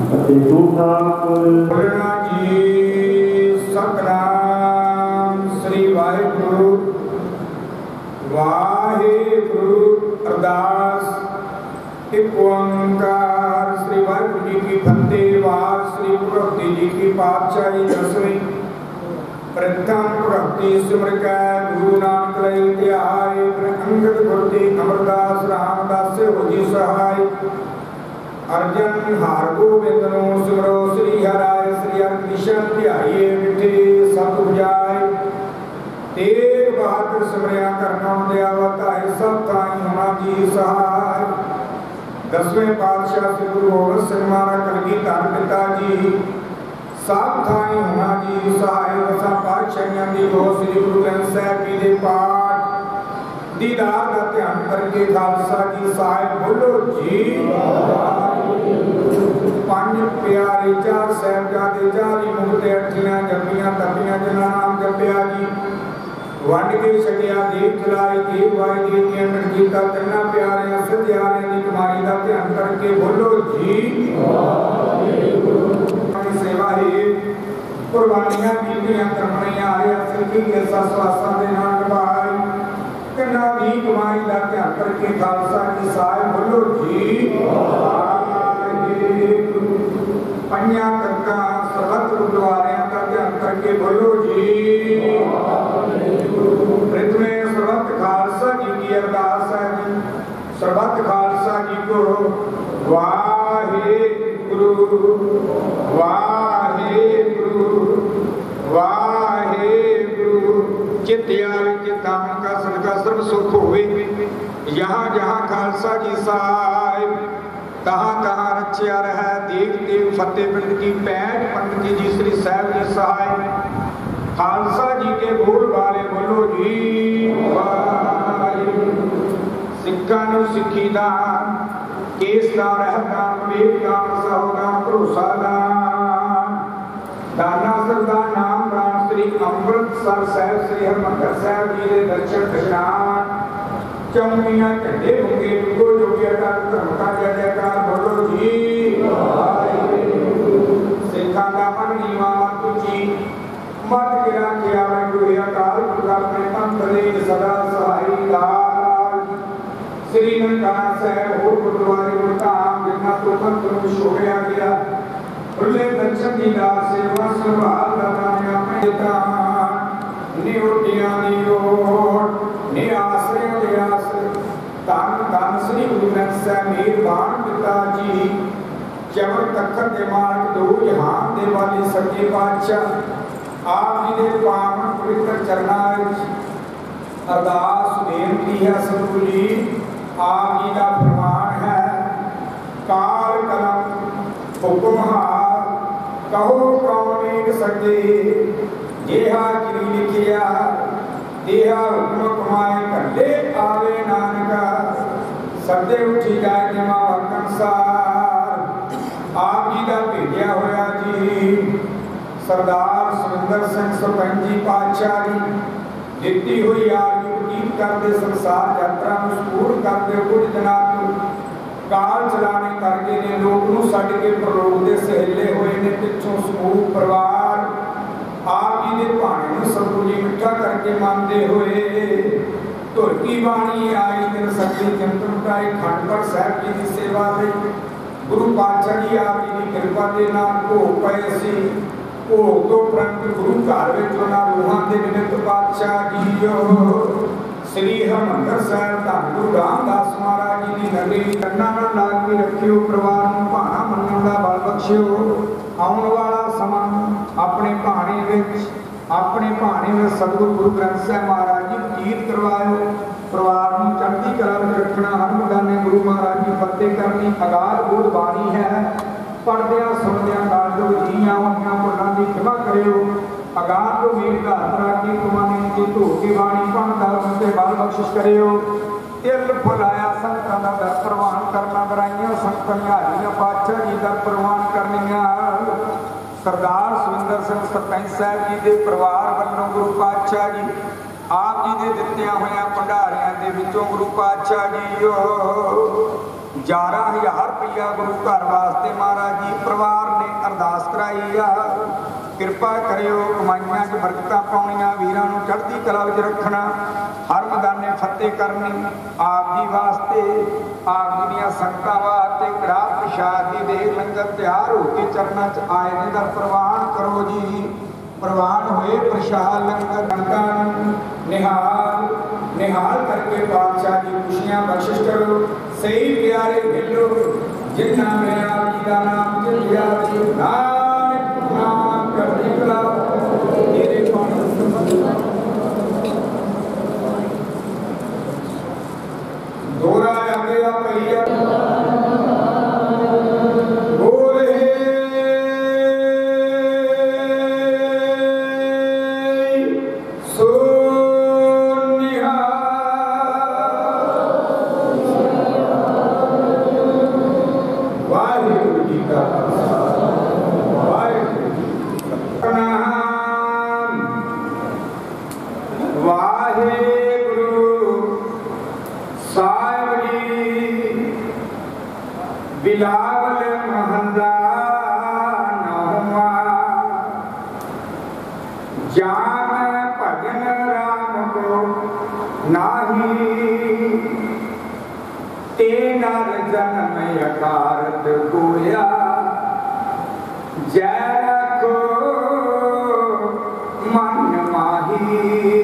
ਅਤੇ ਤੂੰ ਠਾਕੁਰ ਬੋਲਣਾ ਜੀ ਸਤਿਨਾਮ ਸ੍ਰੀ ਵਾਹਿਗੁਰੂ ਵਾਹਿਗੁਰੂ ਅਰਦਾਸ ਇੱਕ ਓੰਕਾਰ ਸ੍ਰੀ ਵਾਹਿਗੁਰੂ ਜੀ ਕੀ ਫਤਿਹ। ਵਾਰ ਸ੍ਰੀ ਗੁਰੂ ਹਰਿ ਜੀ ਕੀ ਪਾਤਸ਼ਾਹੀ ਦਸਵੀਂ ਪ੍ਰਥਮ ਭਗਤੀ ਸਿਮਰ ਕੈ ਗੁਰੂ ਨਾਨਕ ਲਈ ਧਿਆਏ ਅੰਗਦ ਗੁਰ ਦੀ ਅਮਰਦਾਸ ਰਾਮਦਾਸ ਹੋ ਜੀ ਸਹਾਈ ਅਰਜਨ ਹਾਰ ਗੋਬਿੰਦ ਨੂੰ ਸਿਮਰੋ ਸ੍ਰੀ ਹਰਿ ਸ੍ਰੀ ਹਰਿ ਕ੍ਰਿਸ਼ਨ ਧਿਆਈਏ ਮਿੱਠੇ ਸਤ ਬੁਝਾਏ ਤੇਗ ਬਹਾਦਰ ਸਿਮਰਿਆ ਕਰਨਾ ਦਿਆ ਵਤਾਏ ਸਭ ਤਾਈ ਹੋਣਾ ਜੀ ਸਹਾਈ। ਦਸਵੇਂ ਪਾਤਸ਼ਾਹ ਸ੍ਰੀ ਗੁਰੂ ਗੋਬਿੰਦ ਸਿੰਘ ਮਹਾਰਾਜ ਕਲਗੀ ਧੰਨ ਪਿਤਾ ਜੀ ਸਭ ਥਾਈ ਹੋਣਾ ਜੀ ਸਹਾਈ। ਦਸਾਂ ਪਾਤਸ਼ਾਹੀਆਂ ਦੀ ਹੋ ਸ੍ਰੀ ਗੁਰੂ ਗ੍ਰੰਥ ਸਾਹਿਬ ਜੀ ਦੇ ਪਾਠ ਦੀਦਾਰ ਦਾ ਧਿਆਨ ਕਰਕੇ ਖਾਲਸਾ ਜੀ ਸਾਹਿਬ ਬੋਲੋ ਜੀ। ਪੰਜ ਪਿਆਰੇ ਚਾਰ ਸਾਹਿਬਜ਼ਾਦੇ ਚਾਰੀ ਮੁਕਤੇ ਅੱਠੀਆਂ ਜੱਪੀਆਂ ਤਪੀਆਂ ਜਿਨ੍ਹਾਂ ਨਾਮ ਜਪਿਆ ਜੀ ਵੰਡ ਕੇ ਛਕਿਆ ਦੇਖ ਚਲਾਈ ਦੇਵ ਵਾਈ ਦੇ ਨਿਯੰਤਰਣ ਕੀਤਾ ਤਿੰਨਾਂ ਪਿਆਰਿਆਂ ਸਤਿਆਰਿਆਂ ਦੀ ਕਮਾਈ ਦਾ ਧਿਆਨ ਕਰਕੇ ਬੋਲੋ ਜੀ। ਸੇਵਾ ਹੈ ਕੁਰਬਾਨੀਆਂ ਕੀਤੀਆਂ ਕਰਮਣੀਆਂ ਆਏ ਅਸਲੀ ਕੇ ਸਵਾਸਾਂ ਦੇ ਨਾਲ ਨਿਭਾਈ ਕਿੰਨਾ ਦੀ ਕਮਾਈ ਦਾ ਧਿਆਨ ਕਰਕੇ ਖਾਲਸਾ ਜੀ ਸਾਹਿਬ ਬੋਲੋ ਜੀ। ਪੰਜਾਂ ਤੱਕਾਂ ਸਰਬੱਤ ਗੁਰਦੁਆਰਿਆਂ ਦਾ ਧਿਆਨ ਕਰਕੇ ਬੋਲੋ ਜੀ। ਪ੍ਰਥਮੇ ਸਰਬੱਤ ਖਾਲਸਾ ਜੀ ਦੀ ਅਰਦਾਸ ਹੈ ਜੀ ਸਰਬੱਤ ਖਾਲਸਾ ਜੀ ਕੋ ਵਾਹਿਗੁਰੂ ਵਾਹਿਗੁਰੂ ਵਾਹਿਗੁਰੂ ਚਿਤ ਆਵੇ ਚਿਤਾਂ ਕਾ ਸਦਕਾ ਸਰਬ ਸੁਖ ਹੋਵੇ यहाँ जहाँ खालसा जी साहिब तहाँ तहाँ रचिया रह देख देव फतेह बिंद की पैठ पंडित जी श्री साहिब जी साहिब खालसा जी के बोल वाले बोलो जी। सिक्खा नूं सिक्खी दान केस दा रहदान वेद दान सहोदान भरोसा दान दाना सरदार नाम राम श्री अमृतसर साहिब श्री हरमंदिर साहिब जी के दर्शन इशनान चौंकियां झंडे होंगे गो जोगिया का धर्म का जय जयकार बोलो जी। सिखा का मन नीवा मत उची मत गिरा किया वाहिगुरू अकाल पुरख अपने पंथ दे सदा सहाई लाल श्री ननकाना साहिब होर गुरुद्वारे मुल्तान जिन्ना तो पंथ नूं छोड़िया गया खुले दर्शन दी दास सेवा संभाल करना अपने दान नियोटियां दी ओट ने आश्रय दे आश्रय धन धन श्री गुरु ग्रंथ साहिब मेहरबान पिता जी चवर तखत के मार्ग दो जहान दे वाले सच्चे पातशाह आप जी के पावन पवित्र चरणों में अरदास बेनती है सतगुरु जी आप जी का फरमान है काल कलम हुक्म हार कहो कौन एक सके जेहा जिनी लिखिया देहा हुक्म कमाए कंडे आवे नानका सदे उठी जाए जमा कंसार आप जी का भेजा होया जी सरदार सुरिंदर सिंह सरपंच जी पातशाह जी ਦਿੱਤੀ ਹੋਈ ਆਪ ਜੀ ਉਡੀਕ ਕਰਦੇ ਸੰਸਾਰ ਯਾਤਰਾ ਨੂੰ ਸਪੂਰਨ ਕਰਦੇ ਕੁਝ ਦਿਨਾਂ ਤੋਂ ਕਾਲ ਚਲਾਣੇ ਕਰਕੇ ਨੇ ਲੋਕ ਨੂੰ ਛੱਡ ਕੇ ਪ੍ਰਲੋਕ ਦੇ ਸਹੇਲੇ ਹੋਏ ਨੇ ਪਿੱਛੋਂ ਸਮੂਹ ਪਰਿਵਾਰ ਆਪ ਜੀ ਦੇ ਭਾਣੇ ਨੂੰ ਸਤਿਗੁਰੂ ਜੀ ਮਿੱਠਾ ਕਰਕੇ ਮੰਨਦੇ ਹੋਏ ਧੁਰ ਕੀ ਬਾਣੀ ਆਈ ਦਿਨ ਸੱਚੇ ਚੰਤਨ ਕਾਏ ਖੰਡਪੜ ਸਾਹਿਬ ਜੀ ਦੀ ਸੇਵਾ ਲਈ ਗੁਰੂ ਪਾਤਸ਼ਾਹ ਜੀ ਆਪ ਜੀ ਦੀ ਕਿਰਪਾ ਦੇ ਨਾਲ ਭੋਗ ਪਏ ਸੀ ਭੋਗ ਤੋਂ ਪ੍ਰੰਤ ਗੁਰੂ ਘਰ ਵਿੱਚ ਉਹਨਾਂ ਰੂਹਾਂ ਦੇ ਨਿਮਿਤ ਪਾਤਸ਼ਾਹ ਜੀਓ ਸ੍ਰੀ ਹਰਿਮੰਦਰ ਸਾਹਿਬ ਧੰਨ ਗੁਰੂ ਰਾਮਦਾਸ ਮਹਾਰਾਜ ਜੀ ਦੀ ਨਗਰੀ ਕੰਨਾਂ ਨਾਲ ਲਾ ਕੇ ਰੱਖਿਓ ਪਰਿਵਾਰ ਨੂੰ ਭਾਣਾ ਮੰਨਣ ਦਾ ਬਲ ਬਖਸ਼ਿਓ ਆਉਣ ਵਾਲਾ ਸਮਾਂ ਆਪਣੇ ਭਾਣੇ ਵਿੱਚ ਸਤਿਗੁਰੂ ਗੁਰੂ ਗ੍ਰੰਥ ਸਾਹਿਬ ਮਹਾਰਾਜ ਜੀ ਕੀਰਤ ਕਰਵਾਇਓ ਪਰਿਵਾਰ ਨੂੰ ਚੜ੍ਹਦੀ ਕਲਾ ਵਿੱਚ ਰੱਖਣਾ ਹਰ ਮਦਾਨੇ ਗੁਰੂ ਮਹਾਰਾਜ ਜੀ ਫਤਿਹ ਕਰਨੀ ਅਗਾਧ ਬੋਧ ਬਾਣੀ ਹੈ ਪੜਦਿਆਂ ਸੁਣਦਿਆਂ ਨਾਲ ਜੋ ਜੀਆਂ ਹੋਈਆਂ ਭੁੱਲਾਂ ਦੀ ਖਿਮਾ ਕਰਿਓ ਅਗਾਧ ਤੋਂ ਮੇਰ ਦਾ ਹੱਥਰਾ ਕੀ ਤੁਮਾਨੇ ਕੀ ਧੋ ਕੇ ਬਾਣੀ ਪੜਦਾ ਉਸਤੇ ਬਲ ਬਖਸ਼ਿਸ਼ ਕਰਿਓ ਤਿਲ ਫੁਲਾਇਆ ਸੰਤਾਂ ਦਾ ਦਰ ਪ੍ਰਵਾਨ ਕਰਨਾ ਬਰਾਈਆਂ ਸੰਤਾਂ ਹਾਰੀਆਂ ਪਾਤਸ਼ਾਹ ਜੀ ਦਾ ਪ੍ਰਵਾਨ ਕਰਨੀਆਂ ਸਰਦਾਰ ਸੁਰਿੰਦਰ ਸਿੰਘ ਸਰਪੰਚ ਸਾਹਿਬ ਜੀ ਦੇ ਪਰਿਵਾਰ ਵੱਲੋਂ ਗੁਰੂ ਪਾਤਸ਼ਾਹ ਜੀ ਆਪ ਜੀ ਦੇ ਦਿੱਤਿਆਂ ਹੋਇਆਂ ਭੰਡਾਰਿਆਂ ਦੇ ਵਿੱਚੋਂ ਗੁਰੂ ਪਾਤਸ਼ਾਹ ਜੀਓ 11,000 रुपया गुरु घर वास्ते महाराज जी परिवार ने अरदास कराई आ। किरपा करियो कमाइयां च बरकतां पाउणियां, वीरां नूं चढ़दी कला विच रखना, हर मैदाने फतेह करनी। आप जी वास्ते, आप जी दीआं संगतां वास्ते कड़ाह प्रशाद दी देग लंगर तैयार हो के चरनां च आए ने दा प्रवान करो जी। प्रवान होए प्रशाद लंगर संगतां निहाल निहाल करके पातशाह की खुशियां बख्शिश करो। सही प्यारे मिलो जिन्ना मेरा जी का नाम जिया जी नानक नाम करने का तेरे दोरा आगे आ भैया बिलावल महंदा नौमा जान भजन राम को नाही ते नर जन्म अकारत कोया जय रखो मन माही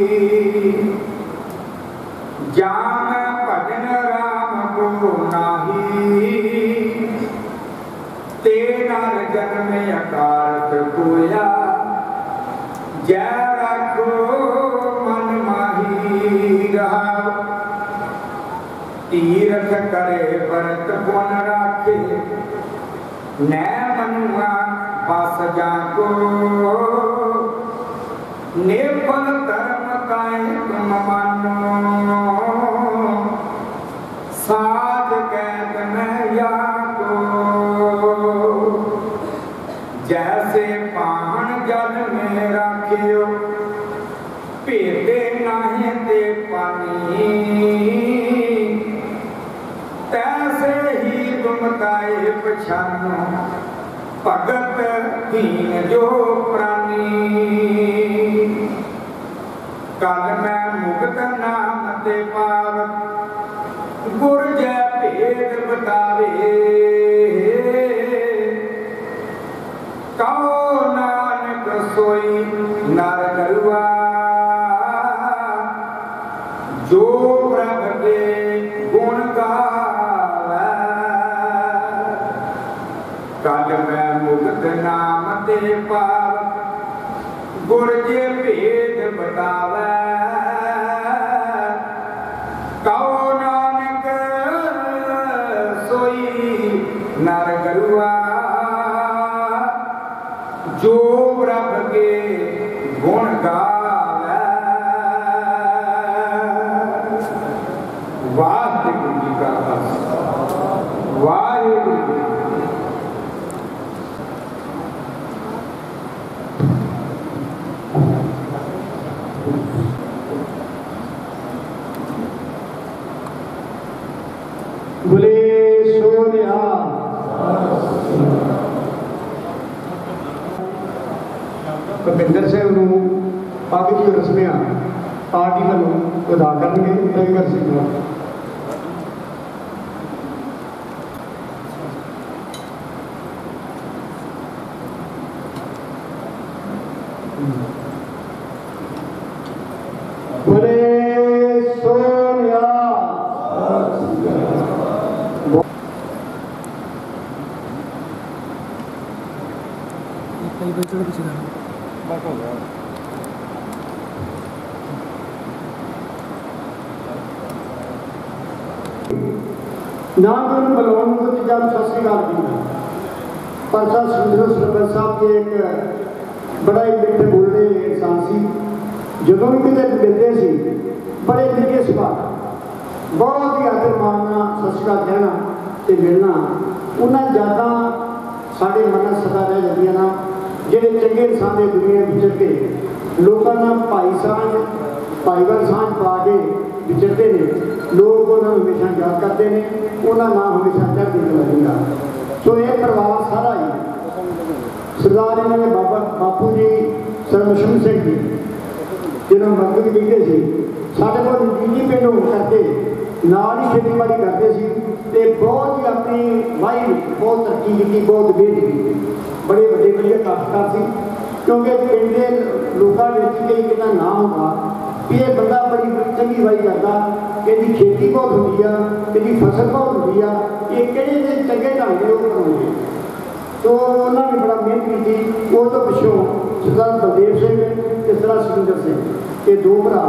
जान भजन राम को नाही ते नर जन्म अकारत कोया जय रखो मन माही रहा। तीरथ करे व्रत पुन राखे नै मनुआ बस जाको निर्बल धर्म काए तुम मानो साध कैद मैया को जैसे पान जल में राखियो भेदे नाहे ते पानी तैसे ही तुम ताए पछानो भगत हीन जो प्राणी। कल मैं मुक्त नाम ते पावत गुर जय भेद बतावे कहो नानक सोई नर नरुआ जो प्रभ के गुण गावे। कल मैं मुक्त नाम ते पावत गुर जे भेद बतावे कहो नानक सोई नर गरुआ जो प्रभ के गुण गावे। वाहिगुरू जी का खालसा वाहिगुरू जी। बोले सो निहाल। ਭੁਪਿੰਦਰ ਸਿੰਘ ਨੂੰ ਪੱਗ ਦੀ ਰਸਮੀਆਂ ਪਾਰਟੀ ਵੱਲੋਂ ਅਦਾ ਕਰਨਗੇ। ਲੰਗਰ ਸਿੰਘ बोले सो निहाल। नाम बलवान तीजा सत श्रीकाल जी पातशाह सुंदर सरबत साहब के एक बड़ा ही मिठे बोलने इंसान सी। जो भी कितने मिलते सी बड़े निके सुभाव बहुत ही आदर मानना सत श्रीकाल कहना तो मिलना उन्हें ज़्यादा साढ़े मन सदा रह जाती ना ਜਿਹੜੇ ਚੰਗੇ इंसान की दुनिया विचर के लोगों का भाई साझ भाईवाल साझ पा के विचरते हैं, लोग उन्होंने हमेशा याद करते हैं, उन्होंने नाम हमेशा चढ़ती कला दिंदा। सो ये परिवार सारा ही सरदार इन्हों ने बापू जी सरमशन सिंह जी जिन्होंने मरकज कहते थे, साढ़े को निजी पिंड होने करके नाल ही खेतीबाड़ी करते थे ते बहुत ही अपनी वाही बहुत तरक्की की, बहुत मेहनत की, बड़े बड़े बढ़िया काश्तकार सी। क्योंकि पिंड के लोगों में कई कितना नाम होगा कि यह बंदा बड़ी चंगी वाही करता, कि खेती बहुत होती है, कि फसल बहुत होती है, ये किहड़े चंगे ढंग से वो कराएंगे। तो उन्होंने बड़ा मेहनत की। वो तो पिछों सरदार बलदेव सिंह ते सरदार सुखविंदर सिंह, ये दो भरा।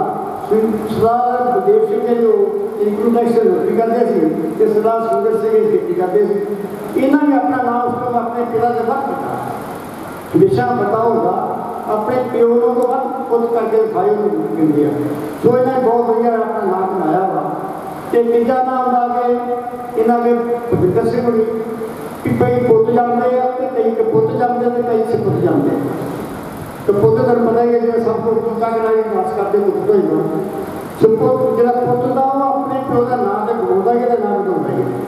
सरदार बलदेव सिंह ने जो इनकम टैक्स नौकरी करते थे, सरदार सुखविंदर सिंह खेती करते थे। इन्होंने अपना नाम उसको अपने पिता से वक्त किया, हमेशा पता होगा अपने प्यो को वक्त खुद करके भाई मिलती है। सो इन्हें बहुत बढ़िया अपना नाम बनाया हुआ। तो तीजा नाम आ गए इन्होंने भविंदर सिंह होनी कि कई पुत जमते हैं, कई कपुत जमते हैं, कई सपुत जमते हैं। तो पुत तो पता ही है जो सब कुछ टीका कराई नाश करते पुत तो ही सपुत जो पुत का अपने प्यो का नाम तो बनाता ही है, नाम बनाता ही।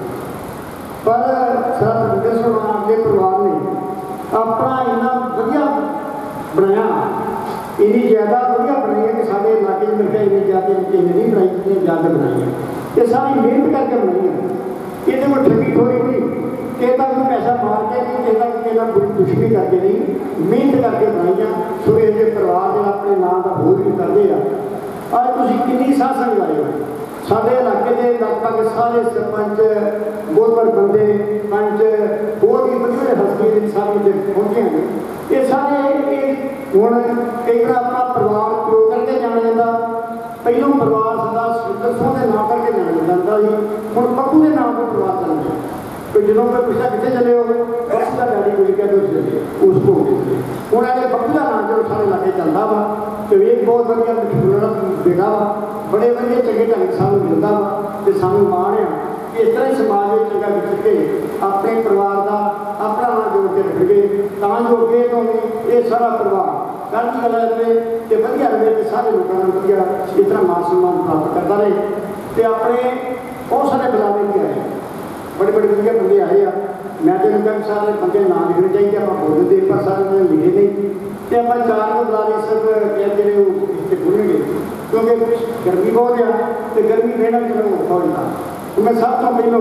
पर सर भविंदर सिंह के परिवार ने अपना इन्ना वधिया बनाया, इन्नी ज्यादा वधिया बनाई है कि साढ़े इलाके में मेरे इन्नी ज्यादा किसी ने नहीं बनाई, जितनी ज्यादा बनाई है। ये सारी मेहनत करके बनाई है, ये कोई ठगी ठोरी नहीं, किसी कोई पैसा मार के नहीं, किसी कोई दुश्मनी करके नहीं, मेहनत करके बनाई है। सो ये परिवार जो अपने नाम का बोध भी करते हैं। अज तुम कितनी सासंग आए हो, साढ़े इलाके के लगभग सारे सरपंच बहुत बड़े बंदे पंच बहुत ही बड़े हस्ती सारे पहुंचे हैं। ये सारे हूँ कई बार अपना परिवार प्यो करके जाना जाता, पहलों परिवार सरदार सुखविंदर सिंह के नाम करके जाना जाता ही, हूँ पप्पू के नाम पर परिवार चलता है। तो जो मैं पूछा कितने चले हो, बस का डैडी कोई कहते चले उसको हूँ अगर पप्पू का नाम जो सारे इलाके चलता वा। तो एक बहुत बढ़िया मिठूरा बेटा वा, बड़े बढ़िया चंगे ढंग सानू मिलता वा, तो सानू माण आ कि इस तरह ही समाज में चंगा विचर के अपने परिवार का अपना नाम जोड़ के रख गए, तो जो अगे तो ये सारा परिवार चढ़ती कला रहे तो वधिया रहे, तो सारे लोगों को वधिया इस तरह मान सम्मान प्राप्त करता रहे। तो अपने बहुत सारे बुलावे भी आए, बड़े बड़े वधिया बंदे आए आ। मैं तो कहूँगा सारे बंदे नाम लिखने चाहिए, आप बोलते पर सारे उन्होंने लिखे नहीं। तो आप चार को बुलाने सब कहते रहे इससे भूलेंगे, क्योंकि गर्मी बहुत है, तो गर्मी रहना चलो औखा होता। तो मैं सब तो पहलों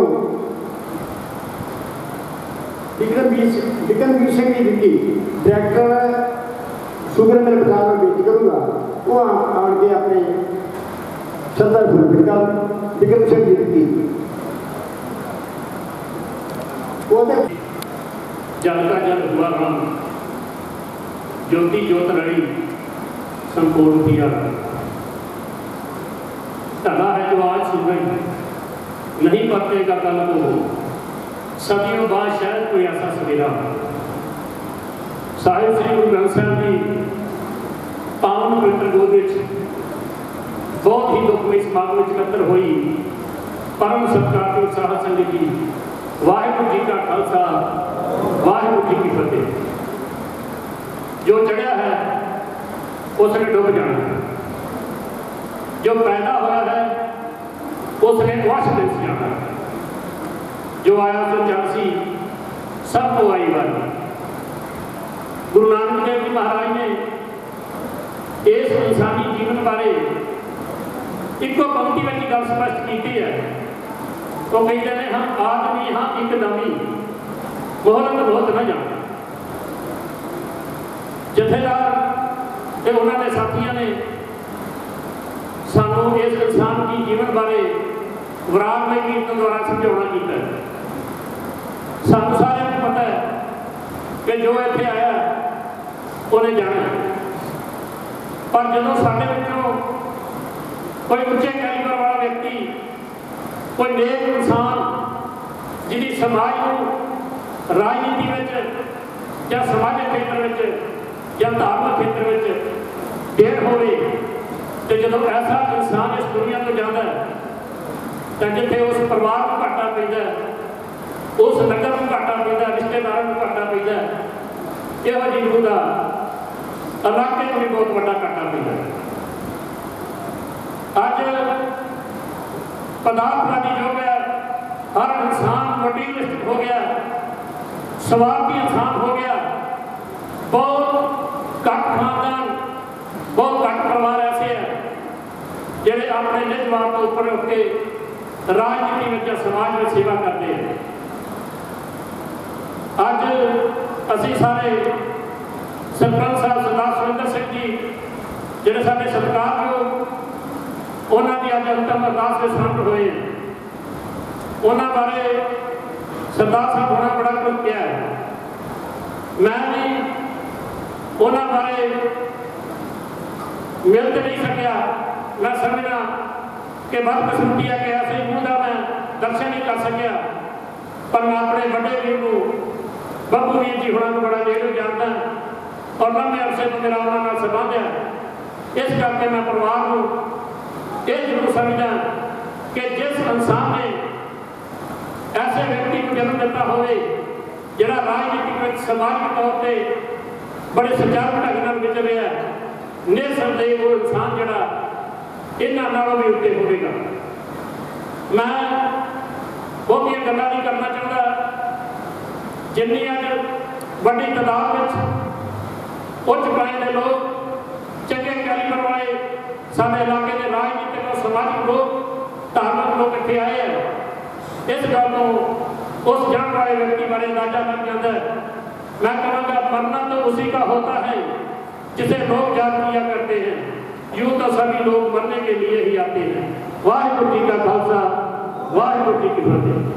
बिक्रमवीर सिंह की डिप्टी डायरैक्टर शुगर मेरे प्रधान में बेनती करूँगा, वो आन के अपने सरदार बिक्रम सिंह की डिप्टी जल का जल हुआ राम, ज्योति ज्योत रही संपूर्ण किया। धड़ा है जो आज सुन रही, नहीं परतेगा कल को, सदियों बाद शायद कोई ऐसा सवेरा। साहिब श्री गुरु ग्रंथ साहिब की पावन पवित्र गोद बहुत ही दुखमय समागम इकट्ठर हुई परम सत्कार के उत्साह संगत जी। वाहिगुरू जी का खालसा, वाहिगुरू जी की फतेह। जो चढ़िया है उसने डूब जाना, जो पैदा हुआ है उसने वश दिन से जाना, जो आया तो जासी सबको आई बारी। गुरु नानक देव जी महाराज ने इस इंसानी जीवन बारे इको पंक्ति में गल स्पष्ट की है। तो कहते हैं हम आदमी हाँ एकदमी मोहरत बहुत न जाना। जथेदार ते उन्होंने साथियों ने सानू इस इंसान की जीवन बारे विराग में कीर्तन द्वारा समझाना किया। सानू सारे को पता है कि जो इतने आया उन्हें जाना, पर जो साढ़े विचों कोई उच्चे कैलिबर वाला व्यक्ति, कोई नेक इंसान जिन्हें समाज को राजनीति में या समाजिक क्षेत्र में या धार्मिक क्षेत्र में देर हो तो जो ऐसा इंसान इस दुनिया को जाता है तो जिथे उस परिवार को घाटा पैदा, उस नगर को घाटा पैदा, रिश्तेदारों को घाटा पैदा, यह जी रूह का इलाके को भी बहुत बड़ा घाटा पैदा। अज पदार्थवादी युग है, हर इंसान मटीरियलिस्ट हो गया, स्वार्थी इंसान हो गया। बहुत घट खानदान, बहुत घट परिवार ऐसे हैं जिहड़े अपने निजवार के उपर उठ के राजनीति में समाज में सेवा करते हैं। अज असी सारे सरपंच साहब सरदार सुरिंदर सिंह जी जिहड़े साडे सत्कारयोग उन्हां दी अज अंतिम अरदास में शामिल होए हैं, उन्हां बारे सरदार साहब होना बड़ा कुछ किया है। मैं भी उन्हां बारे मिल तो नहीं सकिया। मैं समझना कि बदकिस्मती है कि ऐसे मूँह का मैं दर्शन नहीं कर सकिया, पर मैं अपने बड़े वीर को बब्बू वीर जी होना बड़ा नेड़ों जानता और लंबे अरसे तो मेरा उन्होंने संबंध है। इस करके मैं परिवार को यह जरूर समझदा कि जिस इंसान ने ऐसे व्यक्ति को जन्म दिता हो जिहड़ा राजनीतिक समाजिक तौर पर बड़े सुचारू ढंग नाल विचर रहा है, निसंदेह वो इंसान जिहड़ा इन्हां नालों भी उत्ते होवेगा। मैं बहुतियां गल्लां नहीं करना चाहता। जिन्नी अज वड्डी तादाद में उच्च पाए के लोग, चंगे कैलीबर वाले साडे इलाके के राजनीतिक और समाजिक लोग, धार्मिक लोग इत्थे आए हैं। इस गल तो उस जान वाले व्यक्ति बारे अंदाजा लग जाता है। मैं कहूँगा मरना तो उसी का होता है जिसे लोग याद किया करते हैं, यूं तो सभी लोग मरने के लिए ही आते हैं। वाहिगुरू जी का खालसा, वाहिगुरू जी की फतेह।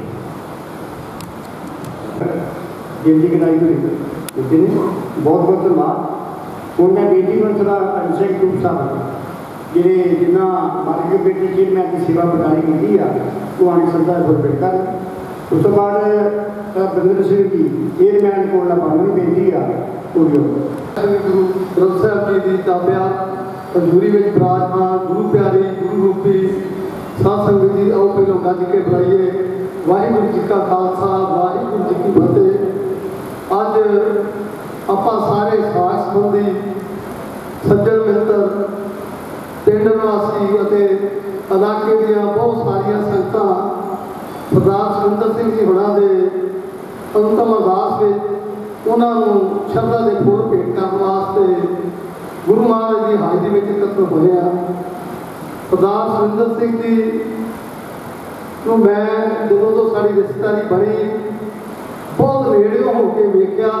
गिनती गिनाई हुई बहुत बहुत धन्यवाद। हूँ मैं बेटी में थोड़ा अभिषेक रूप साहब जिन्हें जिन्ना मार्ग बेटी जी मैं अपनी सेवा प्रदान की है वो आने संस्था को बेटा उस तो बाद बंदर सिंह जी चेयरमैन को पावनी बेटी है गुरु ग्रंथ साहब जी की ताबिया हजूरी में विराजमान गुरु प्यारी गुरु रूपी साध संगत जी आओ पहले गज के बुलाइए। वाहिगुरू जी का खालसा, वाहिगुरू जी की फतेह। अज आप सारे साथ संबंधी सज्जन मित्र पिंड निवासी इलाके दियां बहुत सारिया संगतां सरदार सुरिंदर सिंह जी होना के अंतिम अरदास में उन्होंने शरधा के फुल भेंट करने वास्ते गुरु महाराज की हाजरी में इकट्ठे होए हैं। सरदार सुरिंदर सिंह जी को मैं जो तो साड़ी रिश्तेदारी बनी बहुत नेड़े होकर वेख्या,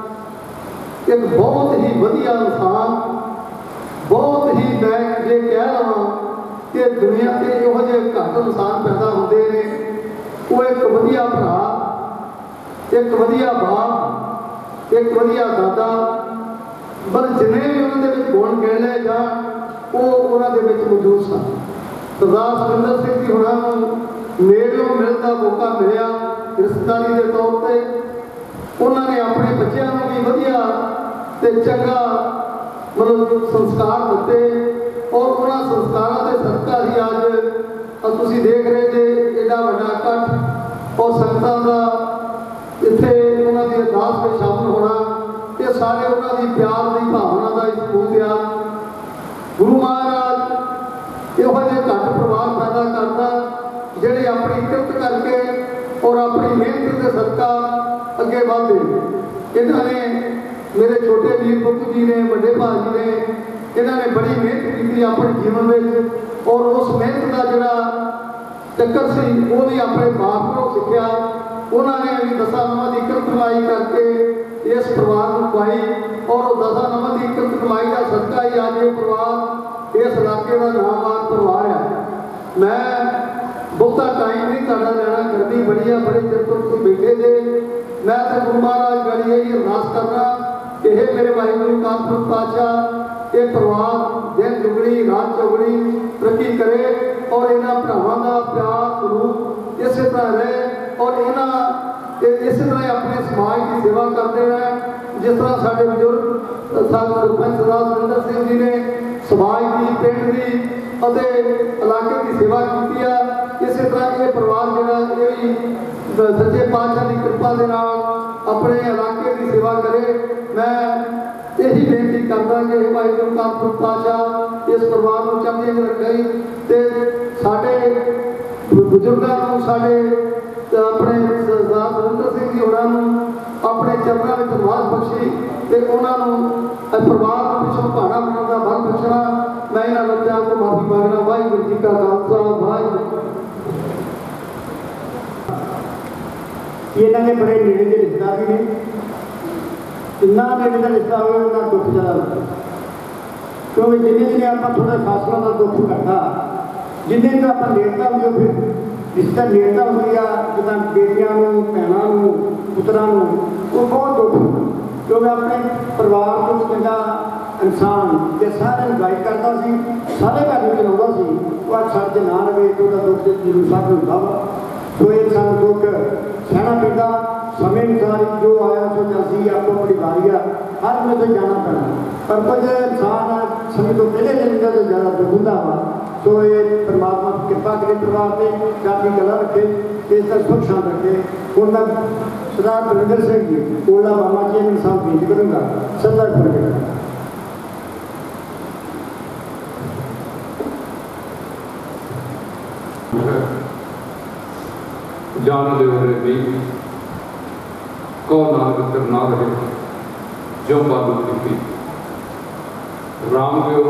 एक बहुत ही वधिया इंसान, बहुत ही मैं ये कह रहा कि दुनिया के यहो जे घट इंसान पैदा होते हैं। वो एक वधिया भरा, एक वधिया बाप, एक वधिया दादा, पर जिन्हें भी उन्होंने गुण कह ले जान वो उन्होंने मौजूद सन। सरदार सुरिंदर सिंह जी उन्होंने नेड़ों मिलता मौका मिलया रिश्तेदारी के तौर पर। उन्होंने अपने बच्चों को भी वधिया ते चंगा मतलब संस्कार दिते और उन्होंने संस्कारों के सदका ही अज तुसीं देख रहे थे एडा वड्डा इकट्ठ और संगतां का इत्थे उन्हां दी अरदास में शामिल होना, ये सारे उन्हां दी प्यार की भावना का एक सबूत आ। गुरु महाराज इहो जे घट परिवार पैदा करता जिहड़े अपनी किरत करके और अपनी मेहनत के सदका अगे बढ़ते। इन्होंने मेरे छोटे वीर पुत्त जी ने, बड़े भाजी ने, इन्होंने बड़ी मेहनत की अपने जीवन में और उस मेहनत का जोड़ा चक्कर सी वो भी अपने बाप को सीखा। उन्होंने भी दसा नवां की किरत कमाई करके इस परिवार को पाई और दसा नवां की किरत कमाई का सदका ही आज ये परिवार इस इलाके का नामवार परिवार है। मैं बहुता टाइम नहीं तुहाडा लेना, गर्मी बड़ी है, बड़े चिर तो तुसीं बैठे जे। मैं तो गुरु महाराज गली यही अरदास करना कि हे मेरे वाहिगुरू कालपुरख पातशाह ये परिवार दिन दुगनी रात चौगनी तरक्की करे और इन्होंने भरावां का प्यार सलूक इस तरह रहे और इस तरह अपने समाज की सेवा करते रहे। जिस तरह साढ़े बजुर्ग सरपंच सरदार सुरिंदर सिंह जी ने समाज की पिंड की और इलाके की सेवा की है, इस तरह ये परिवार जो ये भी सच्चे पातशाह की कृपा के नाल अपने इलाके की सेवा करे। मैं यही बेनती करता कि वाहिगुरू कालपुरख पातशाह इस परिवार को चंगे रखे ते साडे ਬਜ਼ੁਰਗਾਂ ਨੂੰ ਸਾਡੇ ਆਪਣੇ ਸਰਦਾਰ ਸੁਰਿੰਦਰ ਸਿੰਘ ਜੀ ਹੋਰਾਂ ਨੂੰ ਆਪਣੇ ਚਰਨਾਂ ਵਿੱਚ ਵਾਸ ਬਖਸ਼ੀ ਤੇ ਉਹਨਾਂ ਨੂੰ ਪਰਿਵਾਰ ਨੂੰ ਪਿੱਛੋਂ ਭਾਣਾ ਬਣਾਉਣ ਦਾ ਬਲ ਬਖਸ਼ਣਾ। ਮੈਂ ਇਹਨਾਂ ਬੱਚਿਆਂ ਤੋਂ ਮਾਫੀ ਮੰਗਣਾ। ਵਾਹਿਗੁਰੂ ਜੀ ਕਾ ਖਾਲਸਾ ਵਾਹਿਗੁਰੂ। ਇਹਨਾਂ ਦੇ ਬੜੇ ਨੇੜੇ ਦੇ ਰਿਸ਼ਤੇਦਾਰ ਵੀ ਨੇ। ਇੰਨਾ ਨੇੜੇ ਦਾ ਰਿਸ਼ਤਾ ਹੋਵੇ ਉਹਨਾਂ ਦੁੱਖ ਜ਼ਿਆਦਾ ਲੱਗਦਾ, ਕਿਉਂਕਿ ਜਿੰਨੇ ਆਪਾਂ ਥੋੜਾ ਫਾਸਲਾ ਦਾ ਦੁੱਖ ਘਟਦਾ, ਜਿੰਨੇ ਤੋਂ ਆਪਾਂ ਨੇੜਤਾ ਹੁੰਦੀ ਫਿਰ ਰਿਸ਼ਤਾ ਨੇੜਤਾ ਹੁੰਦੀ ਆ। ਜਿੱਦਾਂ ਬੇਟੀਆਂ ਨੂੰ, ਭੈਣਾਂ ਨੂੰ, ਪੁੱਤਰਾਂ ਨੂੰ ਉਹ ਬਹੁਤ ਦੁੱਖ ਹੁੰਦਾ, ਕਿਉਂਕਿ ਆਪਣੇ ਪਰਿਵਾਰ ਤੋਂ ਚੰਗਾ ਇਨਸਾਨ ਜੇ ਸਾਰਿਆਂ ਨੂੰ ਗਾਈਡ ਕਰਦਾ ਸੀ, ਸਾਰੇ ਘਰ ਨੂੰ ਚਲਾਉਂਦਾ ਸੀ, ਉਹ ਅੱਜ ਸਾਡੇ ਨਾ ਰਵੇ ਤਾਂ ਉਹਦਾ ਦੁੱਖ ਜ਼ਰੂਰ ਸਭ ਨੂੰ ਹੁੰਦਾ ਵਾ। ਸੋ ਇਹ ਸਾਨੂੰ ਦੁੱਖ ਸਹਿਣਾ ਪੈਂਦਾ। ਸਮੇਂ ਅਨੁਸਾਰ ਜੋ ਆਇਆ ਸੋ ਜਲਦੀ ਆਪੋ ਆਪਣੀ ਵਾਰੀ ਆ, ਹਰ ਨੂੰ ਤੋਂ ਜਾਣਾ ਪੈਣਾ। ਪਰ ਕੁਝ ਇਨਸਾਨ ਸਮੇਂ ਤੋਂ ਪਹਿਲੇ ਦਿਨ ਦਾ ਜ਼ਿਆਦਾ ਦੁੱਖ ਹੁੰਦਾ ਵਾ। ਸੋ ਇਹ ਪਰਮਾਤਮਾ ਕਿਰਪਾ ਕਰੇ ਪਰਿਵਾਰ ਤੇ ਕਾਫੀ ਗੱਲਾਂ ਰੱਖੇ, ਇਸ ਦਾ ਸੁਖ ਸ਼ਾਂਤ ਰੱਖੇ। ਹੁਣ ਮੈਂ ਸਰਦਾਰ ਬਲਵਿੰਦਰ ਸਿੰਘ ਜੀ ਕੋਲਾ ਮਾਮਾ ਜੀ ਨੂੰ ਸਾਹ ਬੇਨਤੀ ਕਰੂੰਗਾ। ਸਦਾ ਫਰਕ ਜਾਨ ਦੇ ਹੋਰੇ ਵੀ ਕੋ ਨਾਨਕ ਕਰਨਾ ਰਹੇ ਜੋ ਬਾਦੂ ਕੀਤੀ ਰਾਮ ਗਿਓ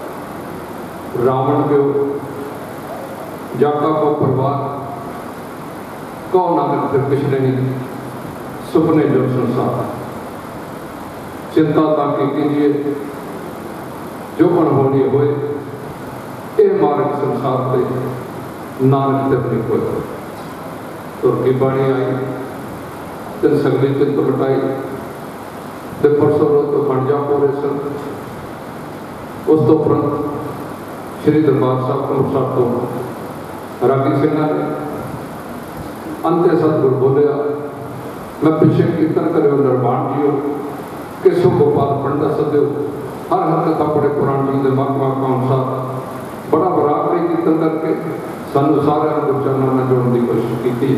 रावण के जाका को परवार कौ नानक फिर पिछले नहीं सुपने जो संसार चिंता ताकि कीजिए जो अनहोनी होए ये मार्ग संसार से नानक तक नहीं होए। तुर की बाणी आई तिन सगली चिंत लटाई ते परसों रोज तो बन जा पूरे सन। उस तो उपरंत श्री दरबार साहब अमृतसर तो रागी सिंह ने अंत्य सतगुर बोलिया मैं पिछे कीर्तन करो निर्माण जियो किसो गोपाल पंडा सदो हर हर कथा पढ़े पुराण जी के महकमा अनुसार बड़ा बराबरी कीर्तन करके सानू सारे गुरचरणों में जोड़ने की कोशिश की।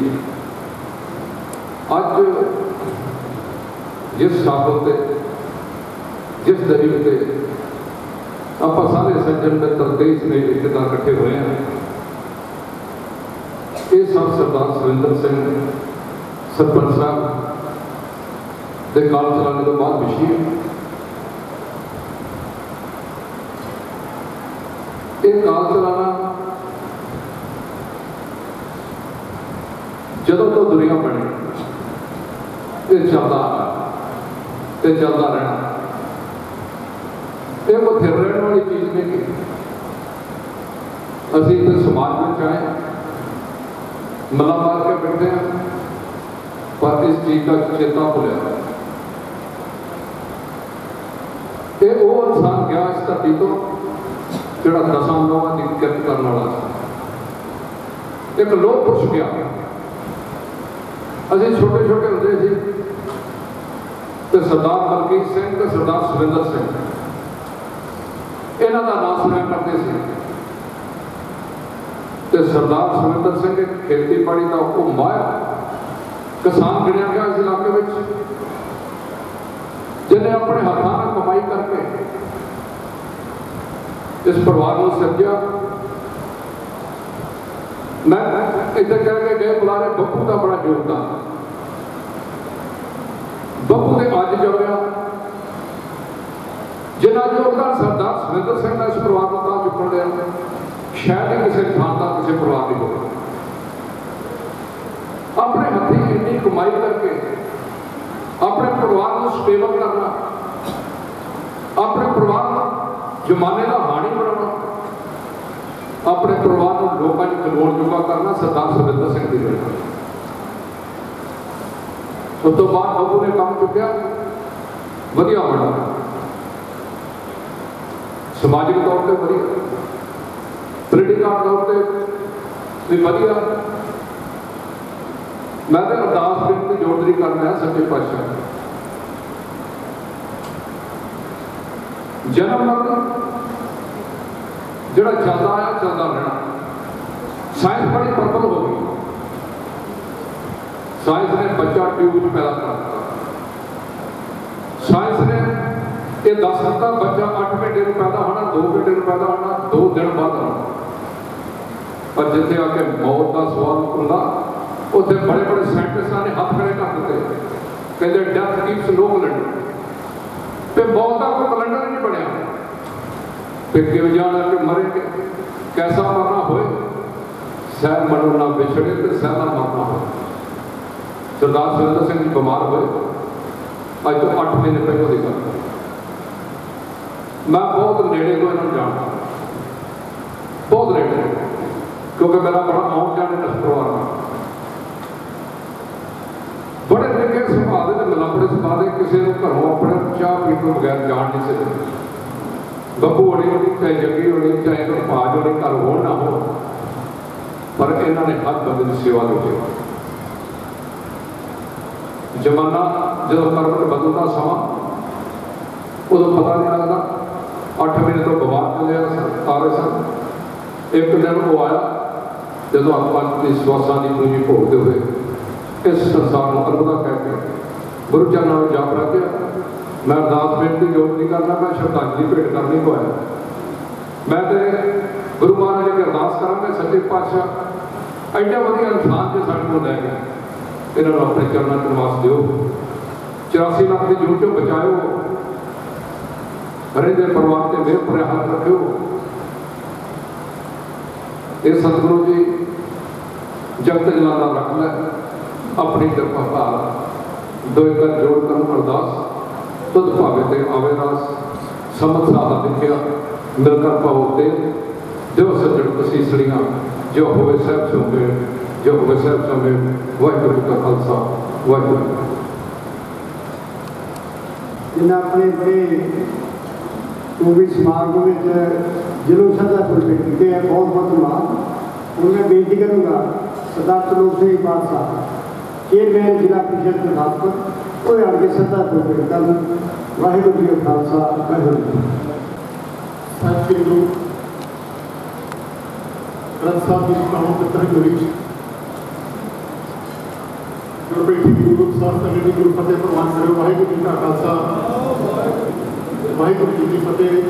अज जिस साबत से जिस दलील से आप सारे सज्जन मित्र देश में रिश्तेदार इकट्ठे हुए हैं, ये सब सरदार सुरिंदर सिंह सरपंच साहब के काल चलाने तो बाद विषय ये काल चलाना जदों तो दुनिया बनी ये चलता रहना। ये कोई फिर रहने वाली चीज़ नहीं। असी इधर समाज में आए मला मार के बैठे हैं पर इस चीज़ का चेता भुलिया। ये वो इंसान गया इस धरती तो जोड़ा 10 लोगों की किरत करने वाला एक लोह पुरुष गया। असी छोटे छोटे होते थे तो सरदार बलकीत सिंह तो सरदार सुरिंदर सिंह इन्हों का नाम सुना करते थे। सरदार सुरिंदर सिंह खेती बाड़ी का वो माया किसान गिणिया गया इस इलाके में जिन्हें अपने हाथों में कमाई करके इस परिवार को सज्जा। मैं इतने कह के गए बुलारे बप्पू का बड़ा योगदान बप्पू ने अज जमया जिन्ना योगदान सरदार सुरिंदर सिंह का इस परिवार को तां चुकन लिया शायद ही किसी थान का किसी परिवार नहीं होगा। अपने हथी इन्नी कमाई करके अपने परिवार को स्टेबल करना, अपने परिवार को जमाने का हानी बनाना, अपने परिवार को लोगों की कलोड़ जुगा करना सरदार सुरिंदर सिंह की गल। उस तो बाद बबू ने काम चुकया वधिया बना समाजिक तौर पर वधिया पोलिटिकल तौर पर भी वधिया। मैं तो अरदास बेनती जोड़दरी करना है सच्चे पातशाह जन्म मरण जो चलता आया चलता रहना। साइंस बड़ी प्रबल हो गई। साइंस ने बच्चा ट्यूब पैदा कर दिया। साइंस ने ये दस दिता बच्चा 8 घंटे में पैदा होना, 2 घंटे में पैदा होना, 2 दिन बाद होना। पर जिथे आके मौत का सवाल खुला उत्थे बड़े बड़े साइंटिस्टां ने हाथ खड़े कर दिते, कहते डेथ कीप्स नो कैलेंडर। तो मौत का कोई कैलेंडर ही नहीं बनया। फिर क्यों जाना कि मरेंगे, कैसा मरना होए, सह मरो ना बिछड़े तो सह ना मरना हो। सरदार सुरेंद्र सिंह जी बीमार हुए अज तो 8 महीने पहले की गल। मैं बहुत नेड़े को इन्होंने जानता, बहुत नेड़े, क्योंकि मेरा बड़ा आउट जाने का परिवार है। बड़े निके सुभाव के मिलापड़े सुभाव के, किसी को घरों अपने चाह पी तो बगैर जान नहीं सकते। बब्बू होनी होनी, चाहे जग्गी होनी, चाहे भाज होनी, घर हो ना हो, पर इन्होंने हर बंदे की सेवा दी। जमाना जो करवट बदलता समा उदों पता नहीं लगता। 8 महीने तो बीमार चले आ रहे सन। एक दिन वो आया जो आत्मा की श्वासा की पूंजी भोगते हुए इस संसार को अलविदा कहते गुरु चरणों में जाप रख गया। मैं अरदास बेनती जोत नहीं करना, मैं श्रद्धांजलि भेंट करनी को आया। मैं तो गुरु महाराज जी की अरदास करा, मैं सच्चे पातशाह एडा वधिया इंसान जो साढ़े को लै गए, इन्होंने अपने चरणों च निवास दिओ। 84 लाख की जून चो बचाओ, हरेंदे परिवार के मेहर भरे हाथ रखियो। ये सतगुरु जी जगत जलाना रख लै अपनी कृपा भार। दो कर जोड़ कर अरदास तुद भावे ते आवे रास। समझ साधा लिखिया मिलकर पाओ तेल, जो सज्जन कसीसड़ियाँ जो होवे सहब समेट, जो होवे सहब समेट। वाहिगुरू का खालसा वाहिगुरू। जिन्हें अपने भी समागम में जिलों श्रद्धा पुरस्कृत किए हैं, बहुत बहुत धन्यवाद। उनमें बेनती करूँगा सरदार तरलोक सिंह पातशाह चेयरमैन जिला परिषद गुरदासपुर वो आगे श्रद्धा पुरस्कृत कर। वाहिगुरू जी का खालसा वाहिगुरू। सत श्री गुरु ग्रंथ साहब जी कहां पत्र जोड़ी गुरबेटी गुरु साहब संगत गुरु फतेह प्रवान करो। वाहिगुरू जी का खालसा वाहिगुरू जी की फतेह।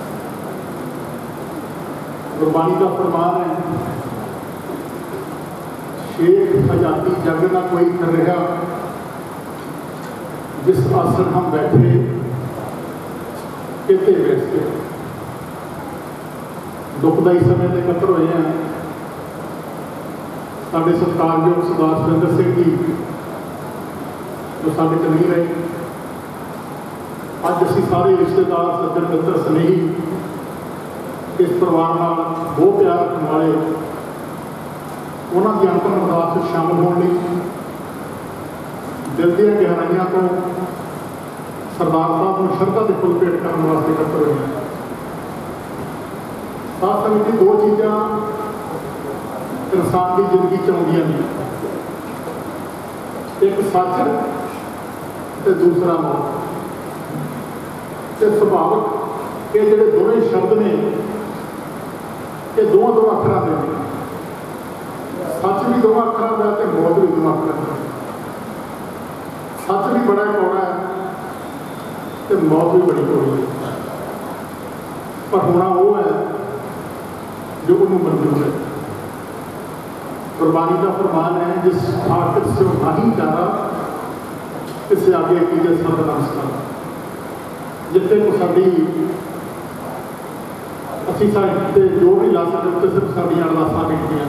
गुरबाणी का फरमान है, शेख आजादी जग ना कोई कर रहा, जिस आसन हम बैठे किते बैठे। दुखदाई समय में इकट्ठे हुए हैं साढ़े सत्कारयोग सरदार सुरेंद्र सिंह जी जो साढ़े च नहीं रहे। अज असी सारे रिश्तेदार सज्जन मित्र स्नेही इस परिवार नाल बहुत प्यार रखने वाले उन्होंने अंतिम अरदास में शामिल होने दिल दी गहराइयां तो सरदार साहब को शरधा के फुल भेंट करने वास्ते इकट्ठे हुए हैं। साथ संगत की दो चीज़ां इंसान की जिंदगी च आउंदियां ने, एक सच ते दूसरा मौत। ते सुभावक ये जिहड़े दोवें शब्द ने ये दो अखरां दे ने। सच भी 2 अखरां दा ते मौत भी 2 अखरां दा। सच भी बड़ा कौड़ा है ते मौत भी बड़ी कौड़ी है, पर होना वो है जो उन्होंने मंजूर है। गुरबाणी का फरमान है, जिस आखिर से नहीं जाना इससे आगे कीजिए सब नमस्कार। जितने को साड़ी असी साइड जो भी ला सकते उत्ते सिर्फ साड़ियाँ अरदासां लिखियां।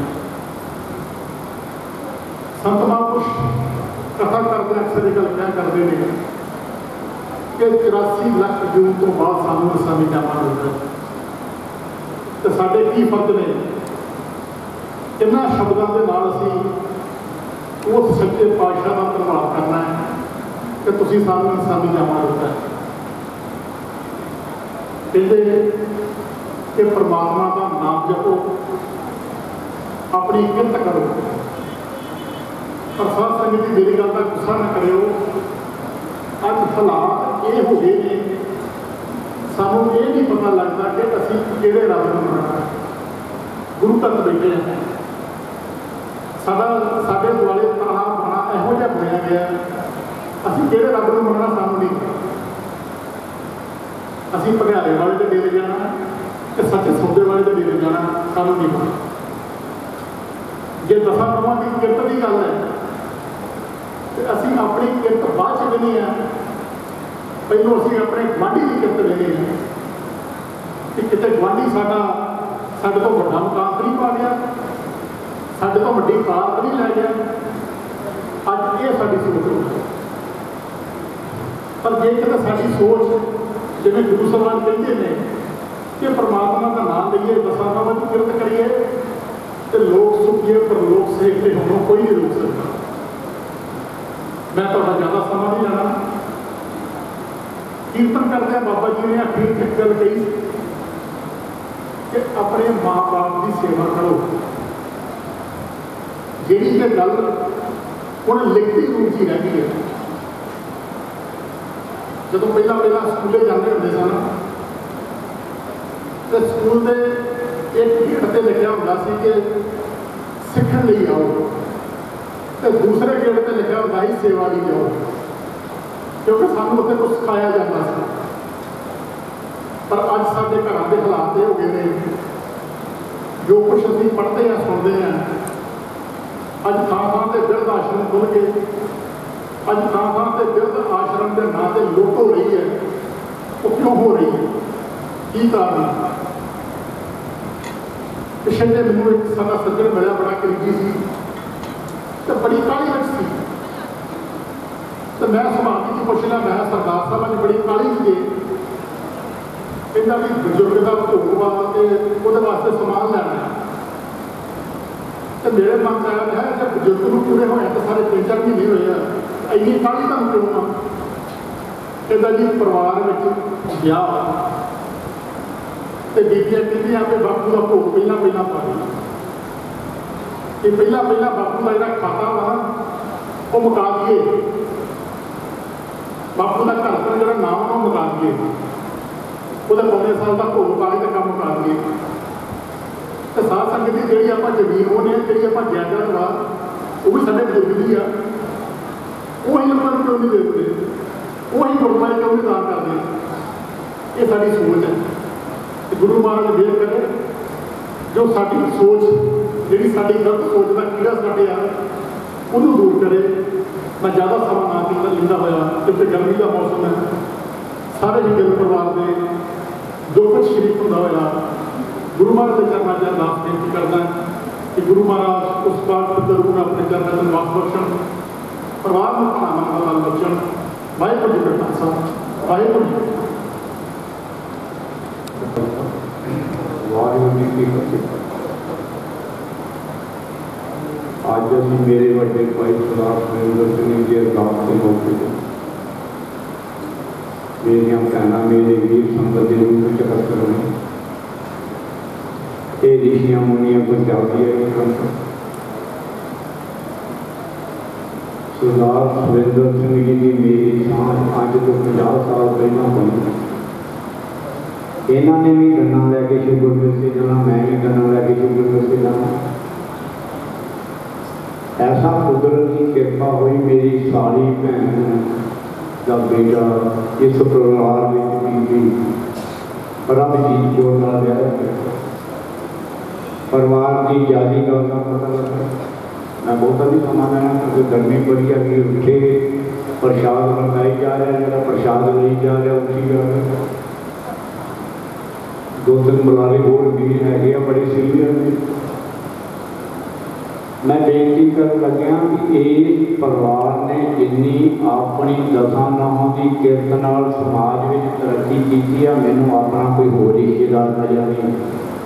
संत महापुरुष कथा करते अक्सर ये गल क्या करते हैं कि 84 लाख जून तो बाद सानू असामी जाना मिलता है। तो साढ़े की फर्ज ने इन्होंने शब्दों के नाल असी उस सच्चे पातशाह का धन्यवाद करना है कि तुसीं सानू इंसानी जामा दिता है। कहते कि परमात्मा का नाम जपो, अपनी किरत करो, पर साध संगत जी मेरी गल का गुस्सा न करो। अज हालात ये हो गए हैं, सानू ये नहीं पता लगता कि असी किहड़े रब नूं मनना। गुरु तक बैठे हैं, साडे दुआले ताना बाना इहो जिहा बनाया गया, असी किहड़े रब नूं मनना सानू नहीं पता। असी भंडारे वाले के डेरे जाना कि सच सौदे वाले के डेरे जाना सानू नहीं पता। जे दसां नौवां की किरत की गल है तो असीं अपनी किरत बाद च लेनी है, पहलों असीं अपने गुआढ़ी की किरत लेनी है कि किते गुआढ़ी साडे तो वड्डा मकान तो नहीं पा गया, साडे तो वड्डी कार तो नहीं लै गया। अज ये साडी सोच हो गई। पर जे किते साडी सोच जिवें गुरु ਸਾਹਿਬਾਨ कहते हैं कि परमात्मा का नाम लईए, दसां नौवां की किरत करिए तो लोग सुखीए पर लोग सेकते होनों कोई नहीं रोक सकता। मैं तुहाडा ज़्यादा समा नहीं लेना। कीर्तन करते हैं बाबा जी ने अखीर एक गल कही कि अपने माँ बाप की सेवा करो। जिहड़ी ये गल हुण लिखती रूप ही रह गई है। जदों पहला स्कूले जाते होंदे सन तो स्कूल के एक गेट पर लिखा होंदा सी कि सीखण लई आओ, तो दूसरे गेट पर लिखा होंदा ही सेवा लई जाओ, क्योंकि सानूं उत्थे कुछ सिखाया जाता सी। पर अज साडे घरां दे हालात ये हो गए ने, जो कुछ असीं पढ़ते हैं सुनते हैं, अज थां-थां ते बिरध आश्रम खुल गए, अज थां-थां ते बिरध आश्रम के नाम से लुट हो रही है। वो क्यों हो रही है, की कारण? पिछले मैनूं एक साडा सज्जन मिलिया, बड़ा करीबी सी तो बड़ी काली रख सी, तो मैं सुभावी जी पुछ लिया, मैं सरदार साहब ने बड़ी काली जी कहता भी बजुर्ग का भोग वा तो वास्ते समान लैना है। तो मेरे मन से आया है जब बजुर्ग को पूरे होए तो सारे 3-4 महीने होए, इन्नी काली तुहानूं क्यों आ? कहता जी परिवार में ब्याह तो बीबियां कहदियां कि बापू का भोग पहला पा लिया, कि पहला बापू का जो खाता वा वो मुका दिए, बापू का घर का जो नाम वो मुका दिए, वो पौने साल का भोग पा के काम मुका दिए। तो साध संगत की जी आप जमीन वो जी आप जायदाद वा वो भी साढ़े बजुर्ग की आ, वो ही लोगों को क्यों नहीं देते, वो ही गुरुद्वारे क्यों नहीं दान करते? ये साड़ी सोच है। गुरु महाराज मेहर करे जो साड़ी सोच जी साड़ी गलत सोच का कीड़ा साढ़े आ उन्होंने दूर करे। मैं ज़्यादा समा ना कि लेंदा होया, क्योंकि गर्मी का मौसम है, सारे ही दिल परिवार में जो कुछ शरीक होंदा होया गुरु महाराज के चरणों में अरदास बेनती करदा कि गुरु महाराज उस बात पर जरूर अपने चरणों में निवास बख्शण, परिवार में भावना का लाल बख्शण। वाहिगुरू जी का खालसा, वाहिगुरू जी वाहिगुरू जी की फतेह। आज असीं मेरे वड्डे भाई सरदार सुरेंद्र सिंह जी अरदास के मौके पर मेरिया भैनां मेरे वीर संगत के रूप में चक्कर में ये ऋषियां मुनियां को जाती है सरदार सुरेंद्र सिंह जी की मेरी सांझ अज तो 50 साल पहला बनी। इन्होंने भी गन्ना लैके श्री गुरु से जाना, मैं भी गन्ना लैके श्री गुरु से जाना। ऐसा कुदरत की कृपा हुई, मेरी सारी भैन का बेटा इस परिवार में बीबी रबजीत कौर का ब्याह परिवार की जाति का पता लगा। मैं बहुत अधिक समा लेना क्योंकि गर्मी बड़ी है कि उठे प्रसाद मंगाई जा रहा है, जरा प्रसाद नहीं जा रहा उठी जा रहा। 2-3 बुलारे होर भी है बड़े सीनियर। मैं बेनती कर लग्या कि इस परिवार ने जिन्नी अपनी 10-9 की किरत नाल समाज में तरक्की की है, मैनू अपना कोई होर रिश्तेदार नजर नहीं।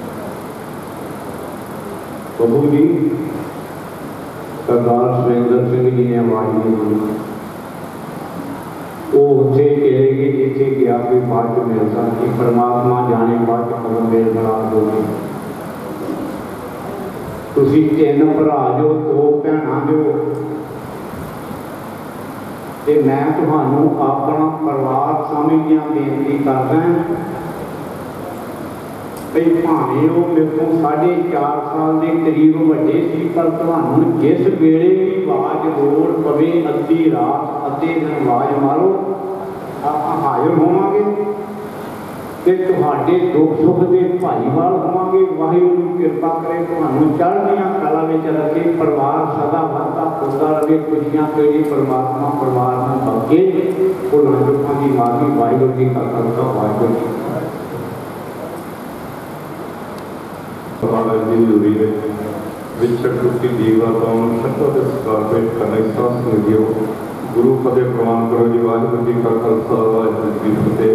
बबू जी सरदार सुरेंद्र सिंह जी ने आवाज दी, वो उत्थे चले गए जिथे गया कोई बाद च मिलता कि परमात्मा जाने बाद कदम मेल बना दोगे। तुसी 3 भरा जो 2 भैणां जो ते मैं तुहानू अपना परिवार समझदियां बेनती करदा भाई भावें वो मेरे को 4.5 साल के करीब वड्डे सी, पर तुहानू जिस वेले भी आवाज लोड़ पवे अद्धी रात अद्धे दिन आवाज मारो आप हाजिर होवांगे। ਤੇ ਤੁਹਾਡੇ ਦੁੱਖ ਸੁੱਖ ਦੇ ਭਾਈਵਾਲ ਹੋਵਾਂਗੇ। ਵਾਹਿਗੁਰੂ ਕਿਰਪਾ ਕਰੇ ਤੁਹਾਨੂੰ ਚੜ੍ਹਦੀਆਂ ਕਲਾ ਵਿੱਚ ਰੱਖੇ, ਪਰਿਵਾਰ ਸਦਾ ਵਾਧਾ ਫੁੱਲਦਾ ਰਹੇ, ਖੁਸ਼ੀਆਂ ਤੇਰੀ ਪਰਮਾਤਮਾ ਪਰਿਵਾਰ ਨੂੰ ਬਖਸ਼ੇ। ਭੁੱਲਾਂ ਚੁੱਕਾਂ ਦੀ ਮਾਫੀ। ਵਾਹਿਗੁਰੂ ਜੀ ਕਾ ਖਾਲਸਾ ਵਾਹਿਗੁਰੂ ਜੀ ਦੀ ਜ਼ਰੂਰੀ ਹੈ ਵਿਚਰ ਟੁੱਟੀ ਦੀਵਾ ਤੋਂ ਸ਼ਰਧਾ ਦੇ ਸਤਿਕਾਰ ਪੇਸ਼ ਕਰਨਾ ਇਸ ਤਰ੍ਹਾਂ ਸਮਝਿਓ। ਗੁਰੂ ਫਤਿਹ ਪ੍ਰਵਾਨ ਕਰੋ ਜੀ। ਵਾਹਿਗੁਰੂ ਜੀ ਕਾ ਖਾਲਸਾ ਵਾਹਿਗੁਰੂ ਜੀ ਕੀ ਫਤਿਹ।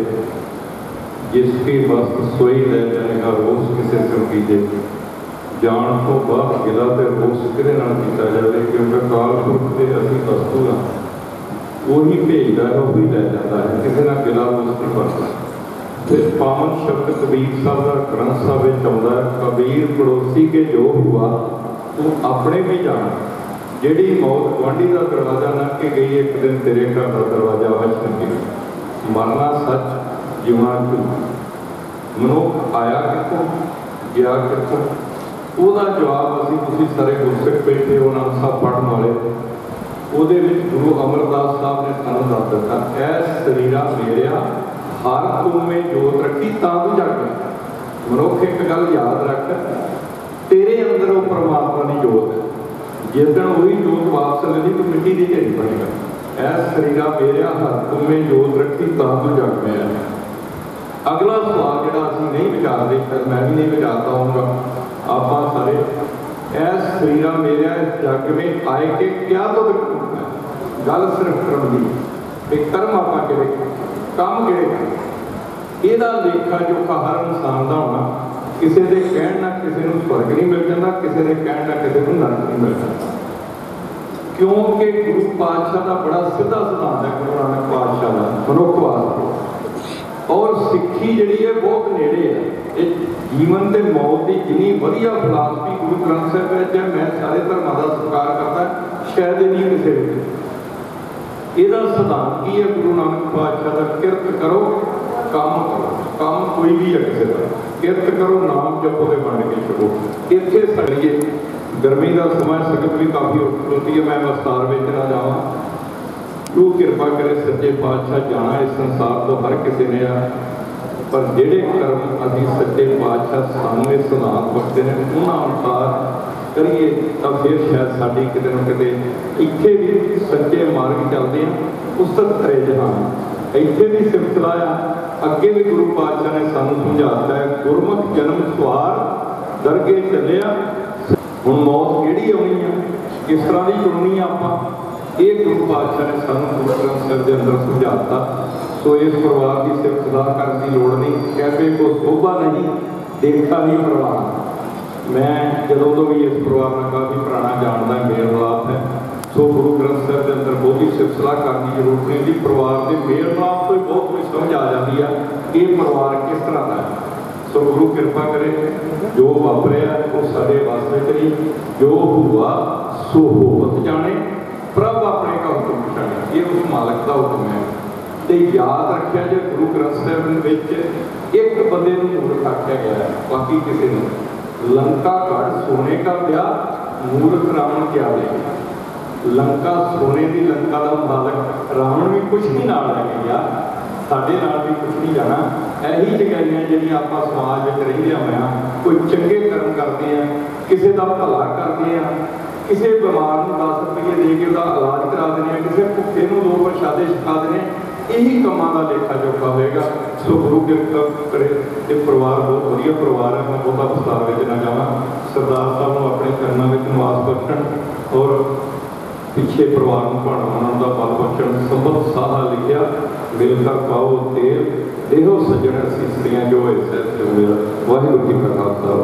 जिसकी वस्त सोई ले जाएगा रोस किसे सिर कीजे, जान तो बात गिला ते रोस किदे नाल कीता जाए, क्योंकि काल पुरख दे असीं वस्तु हां, वही भेजदा है वही लै जाता है, किसी नाल गिला रोस नहीं करता। फिर पावन शब्द कबीर साहब का ग्रंथ साहब विच आउंदा है, कबीर पड़ोसी के जो हुआ तू अपने भी जान, जिहड़ी मौत गुआंढी का दरवाजा लंघ के गई एक दिन तेरे घर का दरवाजा वच लंघी। मरना सच जीवना झूठ। मनुख आया कितों गया कितों, ਉਹਦਾ जवाब असीं तुसीं सारे गुरसिख बैठे हो नाम साहब पढ़न वाले, ਉਹਦੇ ਵਿੱਚ गुरु अमरदास साहब ने सानूं दस दिता, ऐ शरीरा मेरिया हर तुमे जोत रखी तां तू जग। मनुख एक गल याद रख, तेरे अंदर वो परमात्मा की जोत है, जिस दिन वही जोत वापस लेनी तो मिट्टी की ढेरी बनेगा। ऐ शरीरा मेरिया हर तुमे जोत रखी तां तू जग में। अगला सवाल जो असीं नहीं विचारते, फिर मैं भी नहीं विचारता हूँगा, आप सारे ऐस शरीरा मेरे इस जग में आए के क्या तो गल सिर्फ कर्म की, कर्म आप काम किहड़े ਇਹਦਾ लेखा जोखा हर इंसान का होना। किसी के कहण नाल किसी को स्वर्ग नहीं मिल जाता, किसी के कहण नाल किसी को नरक नहीं मिल जाता, क्योंकि गुरु पातशाह का बड़ा सीधा सिद्धांत है। गुरु नानक पातशाह का मनुख वास्ते और सिक्खी जिहड़ी है बहुत नेड़े है। जीवन के मौत की जिन्नी वधिया फिलासफी गुरु ग्रंथ साहिब विच है, मैं सारे धर्मां का सत्कार करता, शायद नहीं किसी ਇਹਦਾ सिद्धांत की है गुरु नानक पातशाह का, किरत करो काम करो। काम कोई भी है किसी का, किरत करो नाम जपो ते वंड के छको। इत्थे सड़िए गर्मी का समय, संगत भी काफ़ी होती है, मैं विस्तार में ना जावां। तू किरपा करे सच्चे पातशाह, जाना इस संसार तो हर किसी ने आ, पर जिहड़े कर्म असीं सच्चे पातशाह सानूं इस सिद्धांत बख्शे ने उन्हां अनुसार करिए तो फिर शायद साडी किते ना किते इत्थे भी सच्चे मार्ग चलते हैं। उस्तत करे जहान इत्थे भी सिलसिला आ, अगे भी गुरु पातशाह ने सानूं समझाता है, गुरमुख जन्म सवार दरगे चलिया। हुण मौत किहड़ी आउणी है, किस तरह की चुननी है आपां, ये गुरु पातशाह ने सानूं गुरु ग्रंथ साहिब के अंदर समझाता। सो इस परिवार की सिर्फ सदा करने की लोड़ नहीं, कैफे को शोभा नहीं देखा ही परिवार। मैं जदों तो भी इस परिवार में काफ़ी पुराना जानता, मेल मिलाप है। सो गुरु ग्रंथ साहिब के अंदर बहुती सिलसिला करने की जरूरत नहीं थी। परिवार के मेल मिलाप तो बहुत कुछ समझ आ जाती है कि परिवार किस तरह का है। सो गुरु कृपा करे जो वापरिया वो सारे वास्ते करी, जो हुआ सो होवत जाने, प्रभ अपने का हुक्म पछाणे। ये उस मालक का हुक्म है। तो याद रखिया जो गुरु ग्रंथ साहिब विच एक बंदे नूं मूर्ख आख्या गया है, बाकी किसी ने। लंका गढ़ सोने का ब्याह, मूर्ख रावण क्या दे। लंका सोने की लंका का मालक रावण भी कुछ नहीं नाल लैके गया, साडे नाल भी कुछ नहीं जाना। यही जगहियां जिहड़ियां आपां समाज विच रहिंदे होइआं कोई चंगे कर्म करते हैं, किसी का भला करते हैं, किसी बीमार नूं 10 रुपये दे के उसका इलाज करा देने, किसी भुखे नूं 2 प्रशादे छका देने, यही कामां का लेखा जोखा होएगा। सो गुरु किरपा करे, ये परिवार बहुत वधिया परिवार है। मैं बहुता विस्तार में ना जावां, सरदार साहब नूं अपने चरनां विच निवास बख्शण और पिछे परिवार को भाणवां दा बल बख्शण। संबत साहा लिखिया, मिलकर पाओ तेल देहो सज्जण सीसरियां जो है सह जो मेरा। वाहिगुरू जी का खालसा।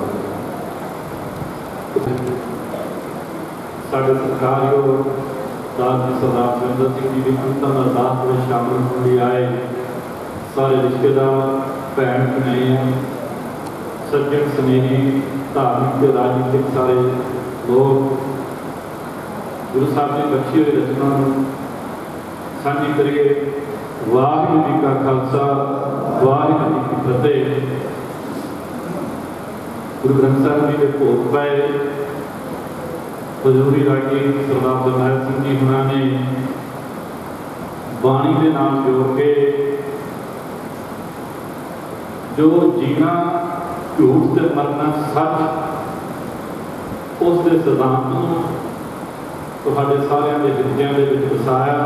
साढ़े सत्कारयोग दास सरदार सुरेंद्र सिंह जी की कीर्तन अरदास में शामिल होने आए सारे रिश्तेदार, भैन भनेया, सज्जन स्नेही, धार्मिक ते राजनीतिक सारे लोग गुरु साहब ने बख्शी हुई रचना साझी करिए। वाहिगुरू जी का खालसा, वाहिगुरू जी की फतेह। गुरु ग्रंथ साहिब जी के भोग पाए हजूरी रागी सरदार जरनैल सिंह जी उन्होंने बाणी के नाम जोड़ के जो जीना झूठ से मरना सच, उसके सिद्धांत को तुहाडे सारिਆਂ ਦੇ ਹਿਰਦਿਆਂ ਦੇ ਵਿੱਚ ਵਸਾਇਆ।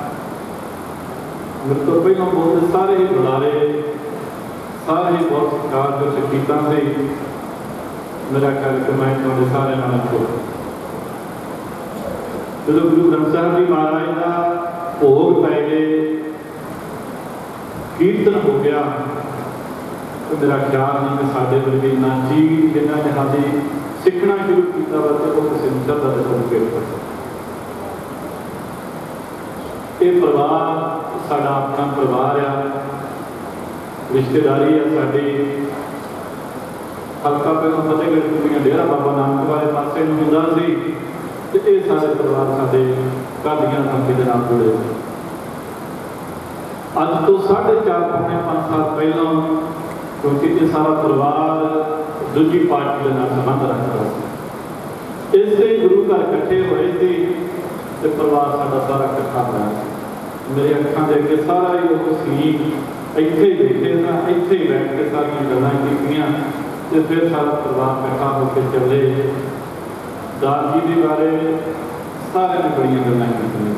ਮੇਰੇ ਤੋਂ ਪਹਿਲਾਂ ਬੋਲਦੇ ਸਾਰੇ ਹੀ ਬੁਲਾਰੇ, ਸਾਰੇ ਹੀ ਬਹੁਤ ਸਤਿਕਾਰਯੋਗ ਸ਼ਖਸੀਅਤਾਂ ਸੀ। मेरा ख्याल मैं तुहाडे सारे नाल को जो गुरु ग्रंथ साहिब जी महाराज का भोग पै गए, कीर्तन हो गया, तो मेरा ख्याल नहीं कि साढ़े वर्गे ना चीज जिन्होंने ने साडी सीखना शुरू किया वा तो किसी ने श्रद्धा दे सदके ये परिवार साडा अपना परिवार आ, रिश्तेदारी है साडी। हल्का पहले फतेहगढ़ कुड़ियां डेरा बाबा नानक वाले पासे होंदा सी ते ये सारे परिवार साडे कादियां संगत दे नाल जुड़े। अज तो 4.5 पौने 5 साल पहला, क्योंकि ये सारा परिवार दूजी पार्टी के नाल संबंध रखता है, इससे गुरु घर इकट्ठे हुए थे ते परिवार साडा सारा इकट्ठा होया। मेरे अखां दे अगे सारा ही वो सीन इत्थे ही बैठे ना, इत्थे ही बैठ के सारियां गल्लां कीतियां ते फिर सारा परिवार इकट्ठा होकर चले। दास जी के बारे सारे ने बड़िया गल्लां कीतियां,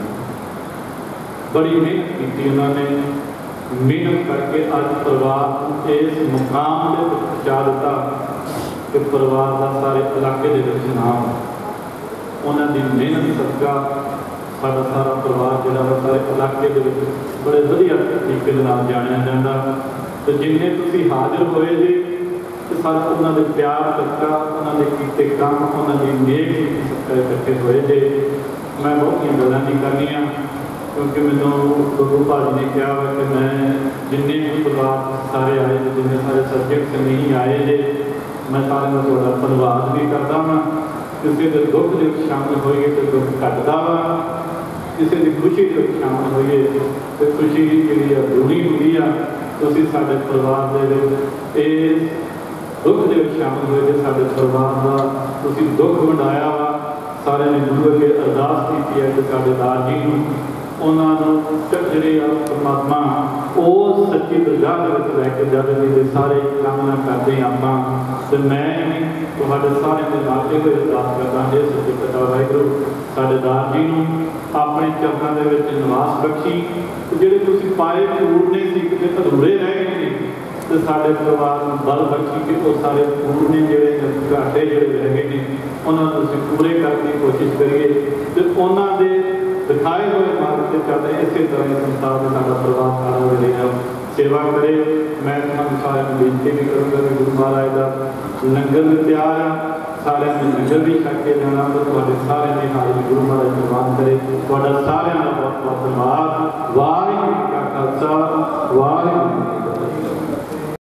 बड़ी मेहनत की उन्होंने, मेहनत करके अज परिवार इस मुकाम से पहुँचा दिता कि परिवार का सारे इलाके के नाम उन्होंने मेहनत सदका सारा सारा परिवार जो सारे इलाके के बड़े वधिया तरीके जानिया जाता। तो जिन्हें तुसीं हाजिर होए जी सारा उन्होंने प्यार सदका, उन्होंने किए काम, उन्होंने नेक सदका इकट्ठे होए जे। मैं बहुत गल्लां नहीं करनियां क्योंकि मैनू गुरु भाजी ने कहा वा कि मैं जिन्ने भी परिवार सारे आए, जिन्ने सारे सब्जेक्ट नहीं आए जे, मैं सारे का थोड़ा धन्यवाद भी करता हाँ। किसी के दुख के शामिल होइए तो दुख घटता वा, किसी की खुशी के शामिल होइए तो खुशी जी दूनी होंगी आ। तुसीं साडे परिवार के दुख के शामिल हुए थे, साडे परिवार का तुसीं दुख वंडाया वा। सारे ने गुरु अगे अरदास की है कि साडे दास जी उन्होंने जिहड़े परमात्मा उस सच्ची दरगाह लैके जावे जी सारे कामना करते हैं आपां। ते मैं तुहाडे सारे दे नाल ये अरदास करदा है सच्चे पिता वाहिगुरू साडे दास जी नूं अपने चरणों के विच निवास बख्शी। जिहड़े तुसीं पाए पूरने सी किते अधूरे रह गए ने तो साडे परिवार नूं बल बख्शी कि वो सारे पूरने जिहड़े घाटे जिहड़े रह गए ने उन्हां नूं असीं पूरे करने की कोशिश करिए ते उन्हां दे दिखाए हुए मार्ग से चलते इसी तरह संसार में सारा परिवार सारा जो सेवा करे। मैं तुम सारे बेनती भी करूँगा कि गुरु महाराज का लंगर भी तैयार है, सारे लंगर भी छक के जाना तो सारे ने हाजिर गुरु महाराज प्रवान करे। सारे बहुत बहुत धन्यवाद। वाहिगुरू जी का खालसा वाहिगुरू